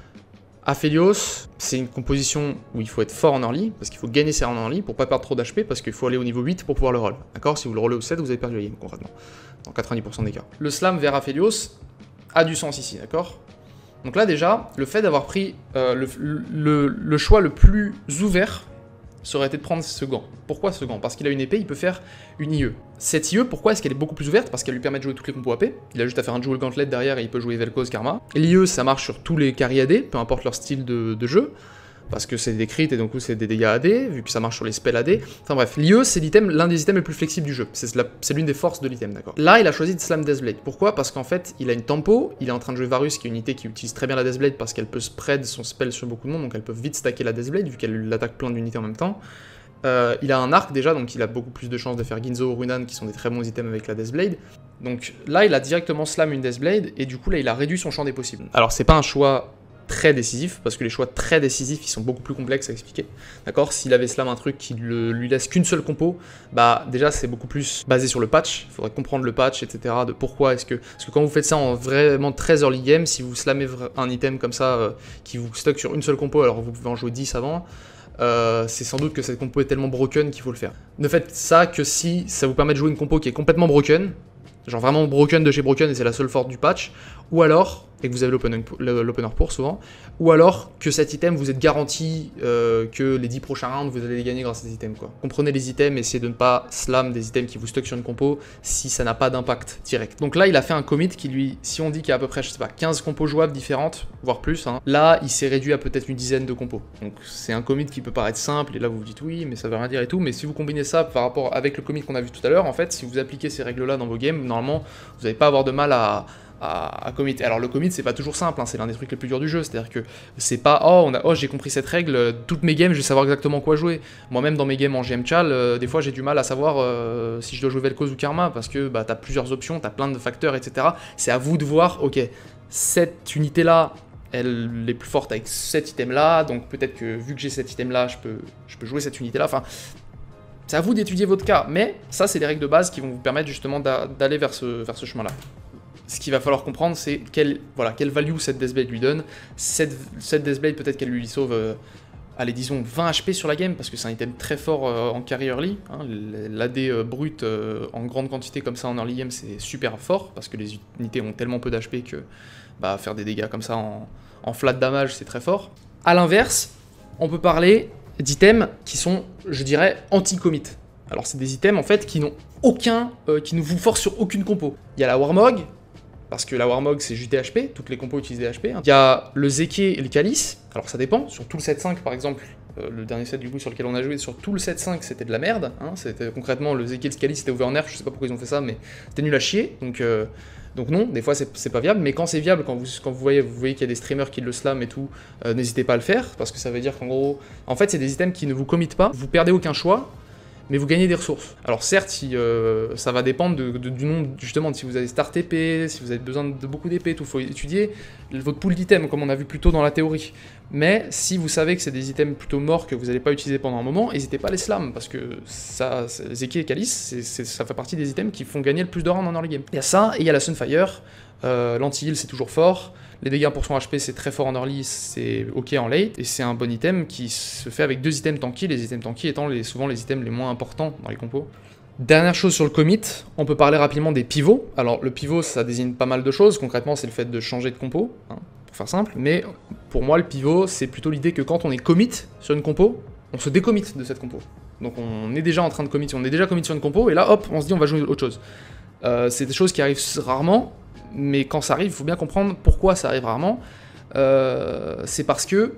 Aphelios, c'est une composition où il faut être fort en early, parce qu'il faut gagner ses rounds en early pour pas perdre trop d'H P, parce qu'il faut aller au niveau huit pour pouvoir le roll. D'accord. Si vous le rollez au sept, vous avez perdu la game, concrètement. Dans quatre-vingt-dix pour cent des cas. Le slam vers Aphelios a du sens ici, d'accord. Donc là déjà, le fait d'avoir pris euh, le, le, le choix le plus ouvert, ça aurait été de prendre ce gant. Pourquoi ce gant? Parce qu'il a une épée, il peut faire une I E. Cette I E, pourquoi est-ce qu'elle est beaucoup plus ouverte? Parce qu'elle lui permet de jouer toutes les combos A P. Il a juste à faire un Jewel Gauntlet derrière et il peut jouer Vel'Koz, Karma. L'I E, ça marche sur tous les carry A D, peu importe leur style de, de jeu. Parce que c'est des crits et donc c'est des dégâts A D, vu que ça marche sur les spells A D. Enfin bref, l'I E, c'est l'item, l'un des items les plus flexibles du jeu. C'est l'une des forces de l'item, d'accord. Là, il a choisi de slam Deathblade. Pourquoi? Parce qu'en fait, il a une tempo, il est en train de jouer Varus, qui est une unité qui utilise très bien la Deathblade parce qu'elle peut spread son spell sur beaucoup de monde, donc elle peut vite stacker la Deathblade, vu qu'elle attaque plein d'unités en même temps. Euh, il a un arc déjà, donc il a beaucoup plus de chances de faire Ginzo ou Runan, qui sont des très bons items avec la Deathblade. Donc là, il a directement slam une Deathblade, et du coup, là, il a réduit son champ des possibles. Alors, c'est pas un choix très décisif, parce que les choix très décisifs, ils sont beaucoup plus complexes à expliquer. D'accord. S'il avait slam un truc qui ne lui laisse qu'une seule compo, bah déjà, c'est beaucoup plus basé sur le patch. Il faudrait comprendre le patch, et cetera. De pourquoi est-ce que... Parce que quand vous faites ça en vraiment très early game, si vous slamez un item comme ça, euh, qui vous stock sur une seule compo, alors vous pouvez en jouer dix avant, Euh, c'est sans doute que cette compo est tellement broken qu'il faut le faire. Ne faites ça que si ça vous permet de jouer une compo qui est complètement broken, genre vraiment broken de chez broken et c'est la seule force du patch, ou alors, et que vous avez l'opener pour souvent, ou alors que cet item vous êtes garanti euh, que les dix prochains rounds vous allez les gagner grâce à ces items, quoi. Comprenez les items, essayez de ne pas slam des items qui vous stock sur une compo si ça n'a pas d'impact direct. Donc là il a fait un commit qui lui, si on dit qu'il y a à peu près, je sais pas, quinze compos jouables différentes, voire plus, hein, là il s'est réduit à peut-être une dizaine de compos. Donc c'est un commit qui peut paraître simple, et là vous vous dites oui mais ça veut rien dire et tout, mais si vous combinez ça par rapport avec le commit qu'on a vu tout à l'heure, en fait si vous appliquez ces règles là dans vos games, normalement vous n'allez pas avoir de mal à À, à commit. Alors le commit c'est pas toujours simple, hein, c'est l'un des trucs les plus durs du jeu, c'est à dire que c'est pas oh, on a, oh j'ai compris cette règle, toutes mes games je vais savoir exactement quoi jouer. Moi-même dans mes games en G M Chal, euh, des fois j'ai du mal à savoir euh, si je dois jouer Vel'Koz ou Karma, parce que bah, t'as plusieurs options, t'as plein de facteurs, et cetera. C'est à vous de voir, ok, cette unité là elle est plus forte avec cet item là, donc peut-être que vu que j'ai cet item là je peux, je peux jouer cette unité là, enfin c'est à vous d'étudier votre cas, mais ça c'est les règles de base qui vont vous permettre justement d'aller vers ce, vers ce chemin là. Ce qu'il va falloir comprendre, c'est quelle, voilà, quelle value cette Deathblade lui donne. Cette, cette Deathblade, peut-être qu'elle lui sauve, euh, allez, disons, vingt H P sur la game, parce que c'est un item très fort euh, en carry early. Hein, L'A D euh, brut euh, en grande quantité comme ça en early game, c'est super fort, parce que les unités ont tellement peu d'H P que bah, faire des dégâts comme ça en, en flat damage, c'est très fort. A l'inverse, on peut parler d'items qui sont, je dirais, anti-commit. Alors c'est des items, en fait, qui n'ont aucun, euh, qui ne vous forcent sur aucune compo. Il y a la Warmog, parce que la Warmog c'est juste des H P, toutes les compos utilisent des H P. Hein. Il y a le Zeke et le Calice, alors ça dépend, sur tout le sept cinq par exemple, euh, le dernier set du coup sur lequel on a joué, sur tout le sept cinq c'était de la merde, hein. C'était concrètement le Zeke et le Calice c'était ouvert en nerf, je sais pas pourquoi ils ont fait ça, mais c'était nul à chier, donc, euh, donc non, des fois c'est pas viable, mais quand c'est viable, quand vous, quand vous voyez, vous voyez qu'il y a des streamers qui le slam et tout, euh, n'hésitez pas à le faire, parce que ça veut dire qu'en gros, en fait c'est des items qui ne vous committent pas, vous perdez aucun choix, mais vous gagnez des ressources. Alors certes, si, euh, ça va dépendre de, de, du nombre, justement, de si vous avez start épée, si vous avez besoin de beaucoup d'épée, tout, il faut étudier votre pool d'items, comme on a vu plus tôt dans la théorie. Mais si vous savez que c'est des items plutôt morts que vous n'allez pas utiliser pendant un moment, n'hésitez pas à les slam, parce que ça, Zeke et Calice, ça fait partie des items qui font gagner le plus de rounds en early game. Il y a ça, et il y a la Sunfire, euh, l'anti-heal c'est toujours fort, les dégâts pour son H P c'est très fort en early, c'est ok en late, et c'est un bon item qui se fait avec deux items tanky, les items tanky étant les, souvent les items les moins importants dans les compos. Dernière chose sur le commit, on peut parler rapidement des pivots. Alors le pivot ça désigne pas mal de choses, concrètement c'est le fait de changer de compo, hein, pour faire simple, mais pour moi le pivot c'est plutôt l'idée que quand on est commit sur une compo, on se décommit de cette compo. Donc on est déjà en train de commit, on est déjà commit sur une compo, et là hop, on se dit on va jouer autre chose. Euh, c'est des choses qui arrivent rarement, mais quand ça arrive, il faut bien comprendre pourquoi ça arrive rarement. Euh, c'est parce que,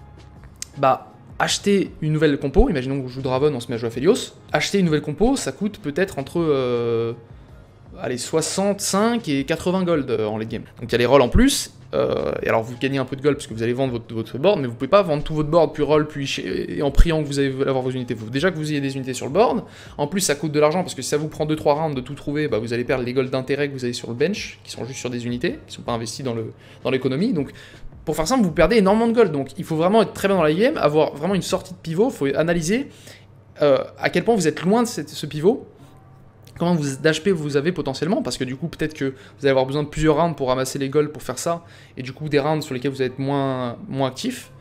bah, acheter une nouvelle compo, imaginons que vous jouez Draven, on se met à jouer à Phelios, acheter une nouvelle compo, ça coûte peut-être entre euh, allez, soixante-cinq et quatre-vingts gold en late game. Donc il y a les rolls en plus, euh, et alors vous gagnez un peu de gold parce que vous allez vendre votre, votre board, mais vous pouvez pas vendre tout votre board, puis roll, puis et en priant que vous allez avoir vos unités. Faut déjà que vous ayez des unités sur le board, en plus ça coûte de l'argent parce que si ça vous prend deux trois rounds de tout trouver, bah, vous allez perdre les golds d'intérêt que vous avez sur le bench, qui sont juste sur des unités, qui sont pas investis dans le dans l'économie, donc pour faire simple, vous perdez énormément de gold, donc il faut vraiment être très bien dans la game, avoir vraiment une sortie de pivot, il faut analyser euh, à quel point vous êtes loin de cette, ce pivot, comment vous d'H P vous avez potentiellement, parce que du coup peut-être que vous allez avoir besoin de plusieurs rounds pour ramasser les golds pour faire ça, et du coup des rounds sur lesquels vous allez être moins, moins actif,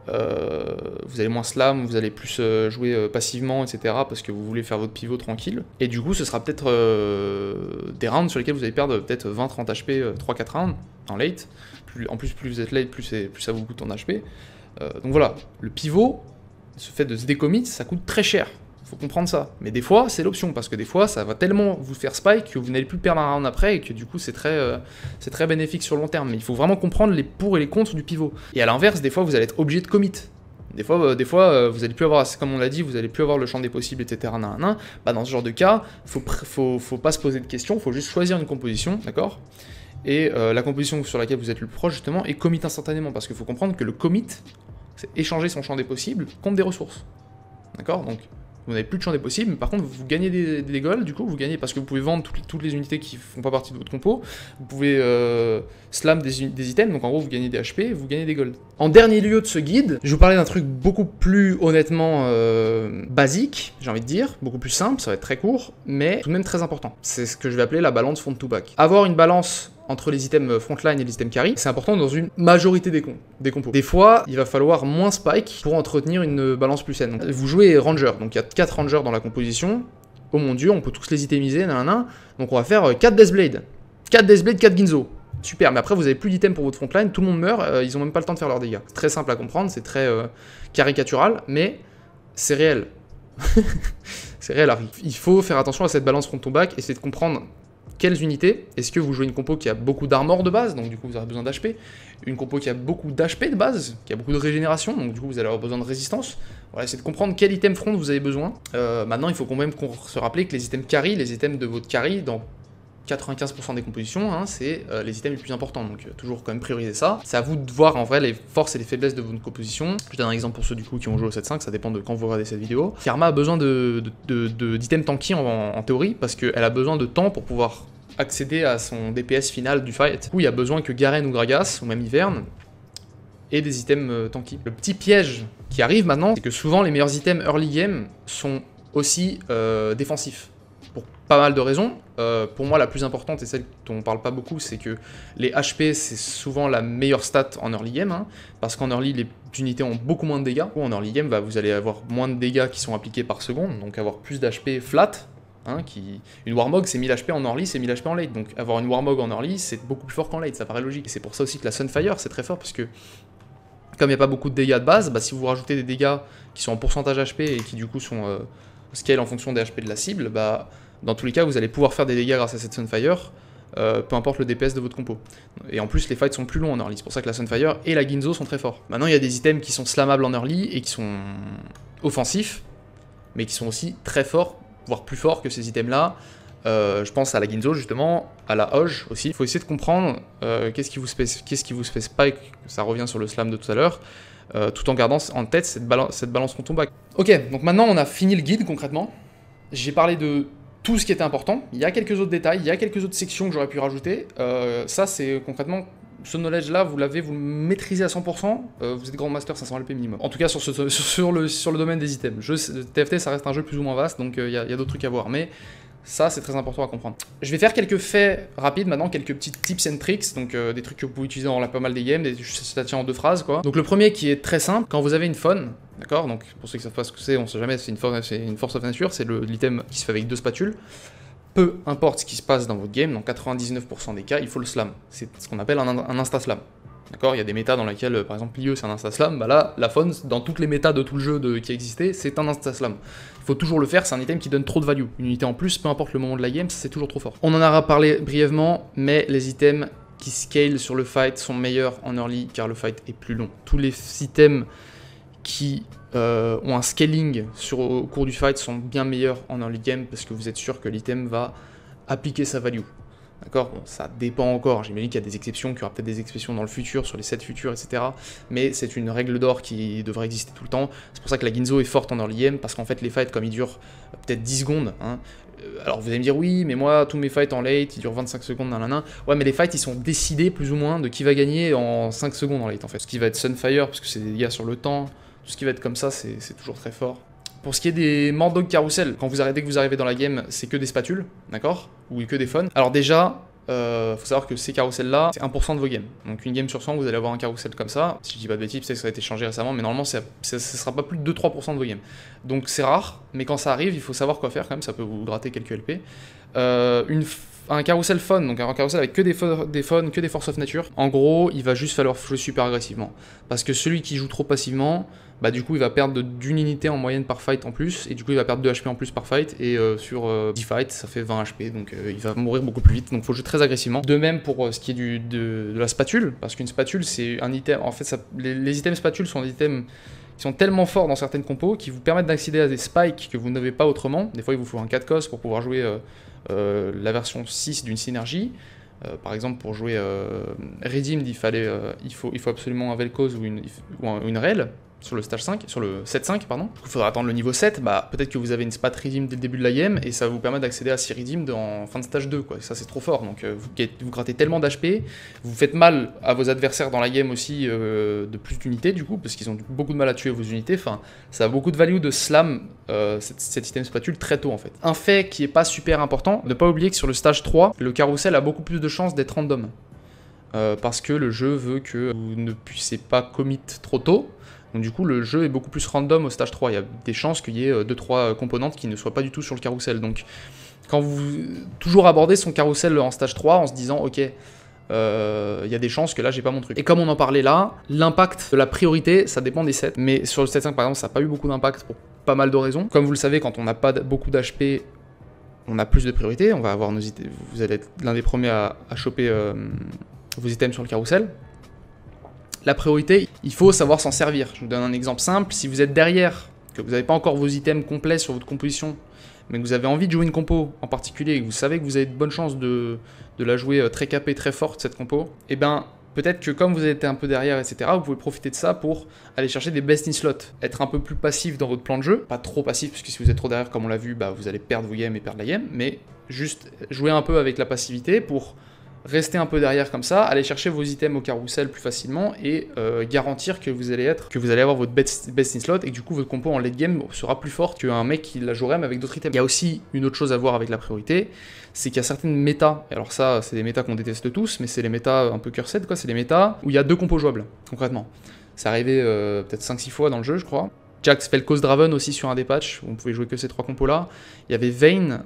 euh, vous allez moins slam, vous allez plus euh, jouer euh, passivement, et cetera, parce que vous voulez faire votre pivot tranquille, et du coup ce sera peut-être euh, des rounds sur lesquels vous allez perdre peut-être vingt trente H P, euh, trois quatre rounds en late. Plus, en plus, plus vous êtes late, plus, plus ça vous coûte en H P. Euh, donc voilà, le pivot, ce fait de se décommit, ça coûte très cher. Faut comprendre ça. Mais des fois, c'est l'option, parce que des fois, ça va tellement vous faire spike que vous n'allez plus perdre un round après, et que du coup, c'est très, euh, c'est très bénéfique sur le long terme. Mais il faut vraiment comprendre les pour et les contre du pivot. Et à l'inverse, des fois, vous allez être obligé de commit. Des fois, euh, des fois euh, vous allez plus avoir, comme on l'a dit, vous allez plus avoir le champ des possibles, et cetera. Nan, nan. Bah, dans ce genre de cas, faut, faut, faut pas se poser de questions, faut juste choisir une composition, d'accord ? Et euh, la composition sur laquelle vous êtes le plus proche, justement, est commit instantanément. Parce qu'il faut comprendre que le commit, c'est échanger son champ des possibles contre des ressources. D'accord ? Donc, vous n'avez plus de champ des possibles, mais par contre, vous gagnez des, des golds, du coup, vous gagnez parce que vous pouvez vendre toutes, toutes les unités qui font pas partie de votre compo, vous pouvez euh, slam des, des items, donc en gros, vous gagnez des H P, vous gagnez des golds. En dernier lieu de ce guide, je vais vous parler d'un truc beaucoup plus, honnêtement, euh, basique, j'ai envie de dire, beaucoup plus simple, ça va être très court, mais tout de même très important. C'est ce que je vais appeler la balance front to back. Avoir une balance entre les items frontline et les items carry, c'est important dans une majorité des, com des compos. Des fois, il va falloir moins spike pour entretenir une balance plus saine. Donc, vous jouez ranger, donc il y a quatre rangers dans la composition. Oh mon dieu, on peut tous les itemiser, nanana. Donc on va faire quatre Deathblade. quatre Deathblade, quatre Ginzo. Super, mais après vous avez plus d'items pour votre frontline, tout le monde meurt, euh, ils ont même pas le temps de faire leurs dégâts. C'est très simple à comprendre, c'est très euh, caricatural, mais c'est réel. C'est réel, alors il faut faire attention à cette balance front to back, essayer de comprendre quelles unités. Est-ce que vous jouez une compo qui a beaucoup d'armor de base, donc du coup vous aurez besoin d'H P, une compo qui a beaucoup d'H P de base, qui a beaucoup de régénération, donc du coup vous allez avoir besoin de résistance. Voilà, essayez de comprendre quel item front vous avez besoin. Euh, maintenant il faut quand même se rappeler que les items carry, les items de votre carry, dans quatre-vingt-quinze pour cent des compositions, hein, c'est euh, les items les plus importants, donc euh, toujours quand même prioriser ça. C'est à vous de voir en vrai les forces et les faiblesses de votre composition. Je donne un exemple pour ceux du coup qui ont joué au sept cinq, ça dépend de quand vous regardez cette vidéo. Karma a besoin de, de, de, d'items tanky en, en, en théorie, parce qu'elle a besoin de temps pour pouvoir accéder à son D P S final du fight. Du coup, il y a besoin que Garen ou Gragas, ou même Ivern, aient des items euh, tanky. Le petit piège qui arrive maintenant, c'est que souvent les meilleurs items early game sont aussi euh, défensifs. Pour pas mal de raisons. Euh, pour moi, la plus importante et celle dont on parle pas beaucoup, c'est que les H P, c'est souvent la meilleure stat en early game, hein, parce qu'en early, les unités ont beaucoup moins de dégâts. En early game, bah, vous allez avoir moins de dégâts qui sont appliqués par seconde, donc avoir plus d'H P flat. Hein, qui... Une Warmog, c'est mille H P en early, c'est mille H P en late. Donc avoir une Warmog en early, c'est beaucoup plus fort qu'en late, ça paraît logique. Et c'est pour ça aussi que la Sunfire, c'est très fort, parce que comme il n'y a pas beaucoup de dégâts de base, bah, si vous rajoutez des dégâts qui sont en pourcentage H P et qui du coup sont euh, scale en fonction des H P de la cible, bah, dans tous les cas, vous allez pouvoir faire des dégâts grâce à cette Sunfire, euh, peu importe le D P S de votre compo. Et en plus, les fights sont plus longs en early, c'est pour ça que la Sunfire et la Ginzo sont très forts. Maintenant, il y a des items qui sont slammables en early et qui sont offensifs, mais qui sont aussi très forts, voire plus forts que ces items-là. Euh, je pense à la Ginzo, justement, à la Hoge aussi. Il faut essayer de comprendre euh, qu'est-ce qui vous qu'est-ce qui vous fait spike, ça revient sur le slam de tout à l'heure, euh, tout en gardant en tête cette, balan cette balance front to back. Ok, donc maintenant on a fini le guide concrètement. J'ai parlé de tout ce qui était important. Il y a quelques autres détails, il y a quelques autres sections que j'aurais pu rajouter. Euh, ça, c'est concrètement, ce knowledge-là, vous l'avez, vous le maîtrisez à cent pour cent. Euh, vous êtes Grand Master cinq cents L P minimum. En tout cas, sur, ce, sur, sur, le, sur le domaine des items. Jeu, T F T, ça reste un jeu plus ou moins vaste, donc il euh, y a, a d'autres trucs à voir. Mais ça, c'est très important à comprendre. Je vais faire quelques faits rapides maintenant, quelques petits tips and tricks, donc euh, des trucs que vous pouvez utiliser dans la, pas mal des games, des, ça tient en deux phrases, quoi. Donc le premier qui est très simple, quand vous avez une faune, d'accord, donc pour ceux qui savent pas ce que c'est, on sait jamais, c'est une, une force of nature, c'est l'item qui se fait avec deux spatules. Peu importe ce qui se passe dans votre game, dans quatre-vingt-dix-neuf pour cent des cas, il faut le slam. C'est ce qu'on appelle un, un insta-slam. D'accord, il y a des méta dans lesquelles, par exemple, Lieu c'est un instaslam, bah là, la Fons, dans toutes les méta de tout le jeu de, qui existait, c'est un instaslam. Il faut toujours le faire, c'est un item qui donne trop de value. Une unité en plus, peu importe le moment de la game, c'est toujours trop fort. On en a parlé brièvement, mais les items qui scale sur le fight sont meilleurs en early car le fight est plus long. Tous les items qui euh, ont un scaling sur, au cours du fight sont bien meilleurs en early game parce que vous êtes sûr que l'item va appliquer sa value. D'accord, bon, ça dépend encore, j'imagine qu'il y a des exceptions, qu'il y aura peut-être des exceptions dans le futur, sur les sets futurs, et cetera. Mais c'est une règle d'or qui devrait exister tout le temps. C'est pour ça que la Ginzo est forte en early game, parce qu'en fait les fights, comme ils durent peut-être dix secondes, hein, alors vous allez me dire, oui, mais moi, tous mes fights en late, ils durent vingt-cinq secondes, nanana. Ouais, mais les fights, ils sont décidés plus ou moins de qui va gagner en cinq secondes en late, en fait. Ce qui va être Sunfire, parce que c'est des dégâts sur le temps, tout ce qui va être comme ça, c'est toujours très fort. Pour ce qui est des Mordog Carousel, quand vous arrêtez que vous arrivez dans la game, c'est que des spatules, d'accord? Ou que des fun. Alors déjà, euh, faut savoir que ces carousels-là, c'est un pour cent de vos games. Donc une game sur cent, vous allez avoir un carrousel comme ça. Si je dis pas de bêtises, peut-être que ça a été changé récemment, mais normalement, ça ne sera pas plus de deux à trois pour cent de vos games. Donc c'est rare, mais quand ça arrive, il faut savoir quoi faire quand même, ça peut vous gratter quelques L P. Euh, une un carrousel fun, donc un carrousel avec que des, des fun, que des force of nature. En gros, il va juste falloir jouer super agressivement. Parce que celui qui joue trop passivement, bah du coup il va perdre d'une unité en moyenne par fight en plus, et du coup il va perdre deux H P en plus par fight, et euh, sur euh, dix fights ça fait vingt H P, donc euh, il va mourir beaucoup plus vite, donc il faut jouer très agressivement. De même pour euh, ce qui est du, de, de la spatule, parce qu'une spatule c'est un item, en fait ça, les, les items spatule sont des items qui sont tellement forts dans certaines compos, qui vous permettent d'accéder à des spikes que vous n'avez pas autrement. Des fois il vous faut un quatre cos pour pouvoir jouer euh, euh, la version six d'une synergie. Euh, par exemple, pour jouer euh, Redeemed, il, fallait, euh, il, faut, il faut absolument un Vel'Koz ou une, ou un, une Rel sur le stage cinq, sur le sept cinq, pardon. Il faudra attendre le niveau sept, bah peut-être que vous avez une spat Redeemed dès le début de la game, et ça va vous permettre d'accéder à six Redeemed en fin de stage deux, quoi. Ça c'est trop fort, donc euh, vous, vous grattez tellement d'H P, vous faites mal à vos adversaires dans la game aussi euh, de plus d'unités du coup, parce qu'ils ont beaucoup de mal à tuer vos unités, enfin ça a beaucoup de value de slam euh, cet, cet item spatule très tôt en fait. Un fait qui est pas super important, ne pas oublier que sur le stage trois, le carrousel a beaucoup plus de chances d'être random. Euh, parce que le jeu veut que vous ne puissiez pas commit trop tôt. Donc du coup, le jeu est beaucoup plus random au stage trois. Il y a des chances qu'il y ait deux trois composantes qui ne soient pas du tout sur le carrousel. Donc quand vous toujours abordez son carrousel en stage trois en se disant, ok, euh, il y a des chances que là, j'ai pas mon truc. Et comme on en parlait là, l'impact de la priorité, ça dépend des sets. Mais sur le sept cinq, par exemple, ça n'a pas eu beaucoup d'impact pour pas mal de raisons. Comme vous le savez, quand on n'a pas beaucoup d'H P, on a plus de priorité. On va avoir nos items, vous allez être l'un des premiers à, à choper euh, vos items sur le carrousel. La priorité, il faut savoir s'en servir. Je vous donne un exemple simple. Si vous êtes derrière, que vous n'avez pas encore vos items complets sur votre composition, mais que vous avez envie de jouer une compo en particulier, et que vous savez que vous avez de bonnes chances de, de la jouer très capée, très forte, cette compo, et ben peut-être que comme vous êtes un peu derrière, et cetera, vous pouvez profiter de ça pour aller chercher des best in slot. Être un peu plus passif dans votre plan de jeu. Pas trop passif, parce que si vous êtes trop derrière, comme on l'a vu, bah, vous allez perdre vos games et perdre la game, mais juste jouer un peu avec la passivité pour rester un peu derrière comme ça, aller chercher vos items au carrousel plus facilement et euh, garantir que vous allez être, que vous allez avoir votre best, best in slot et que du coup votre compo en late game sera plus forte qu'un mec qui la jouerait mais avec d'autres items. Il y a aussi une autre chose à voir avec la priorité, c'est qu'il y a certaines métas, et alors ça c'est des métas qu'on déteste tous, mais c'est les métas un peu cursed quoi, c'est les métas où il y a deux compos jouables, concrètement. C'est arrivé euh, peut-être cinq six fois dans le jeu je crois. Jax Vel'Koz Draven aussi sur un des patchs, où on pouvait jouer que ces trois compos là. Il y avait Vayne,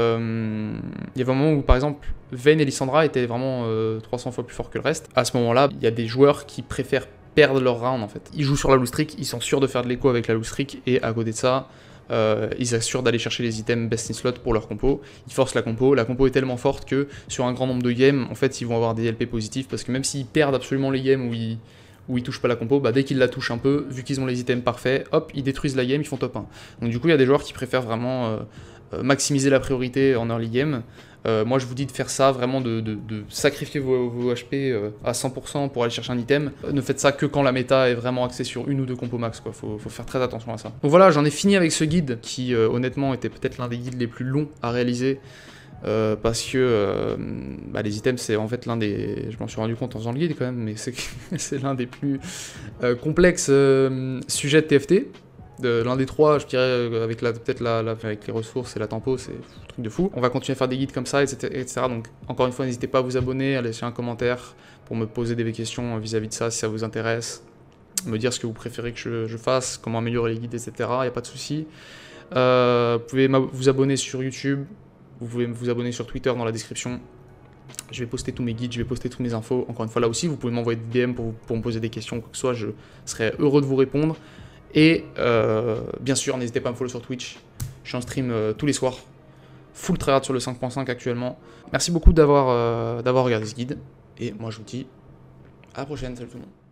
euh, il y avait un moment où par exemple Vayne et Lissandra étaient vraiment euh, trois cents fois plus forts que le reste. À ce moment là, il y a des joueurs qui préfèrent perdre leur round en fait. Ils jouent sur la loose streak, ils sont sûrs de faire de l'écho avec la loose streak, et à côté de ça, euh, ils assurent d'aller chercher les items best in slot pour leur compo. Ils forcent la compo, la compo est tellement forte que sur un grand nombre de games, en fait ils vont avoir des L P positifs, parce que même s'ils perdent absolument les games où ils... où ils touchent pas la compo, bah dès qu'ils la touchent un peu, vu qu'ils ont les items parfaits, hop, ils détruisent la game, ils font top un. Donc du coup, il y a des joueurs qui préfèrent vraiment euh, euh, maximiser la priorité en early game. Euh, moi, je vous dis de faire ça, vraiment de, de, de sacrifier vos, vos H P euh, à cent pour cent pour aller chercher un item. Euh, ne faites ça que quand la méta est vraiment axée sur une ou deux compos max, quoi. Faut, faut faire très attention à ça. Donc voilà, j'en ai fini avec ce guide qui, euh, honnêtement, était peut-être l'un des guides les plus longs à réaliser. Euh, parce que euh, bah, les items c'est en fait l'un des, je m'en suis rendu compte en faisant le guide quand même, mais c'est l'un des plus euh, complexes euh, sujets de T F T, de, l'un des trois je dirais avec la peut-être la, la, avec les ressources et la tempo, c'est un truc de fou. On va continuer à faire des guides comme ça, etc, etc. Donc encore une fois n'hésitez pas à vous abonner, à laisser un commentaire pour me poser des questions vis-à-vis de ça si ça vous intéresse, me dire ce que vous préférez que je, je fasse, comment améliorer les guides, etc. Il n'y a pas de souci. Euh, vous pouvez vous abonner sur YouTube. Vous pouvez vous abonner sur Twitter dans la description. Je vais poster tous mes guides, je vais poster toutes mes infos. Encore une fois, là aussi, vous pouvez m'envoyer des D M pour, pour me poser des questions, quoi que ce soit. Je serai heureux de vous répondre. Et euh, bien sûr, n'hésitez pas à me follow sur Twitch. Je suis en stream euh, tous les soirs. Full tryhard sur le cinq point cinq actuellement. Merci beaucoup d'avoir euh, d'avoir regardé ce guide. Et moi, je vous dis à la prochaine. Salut tout le monde.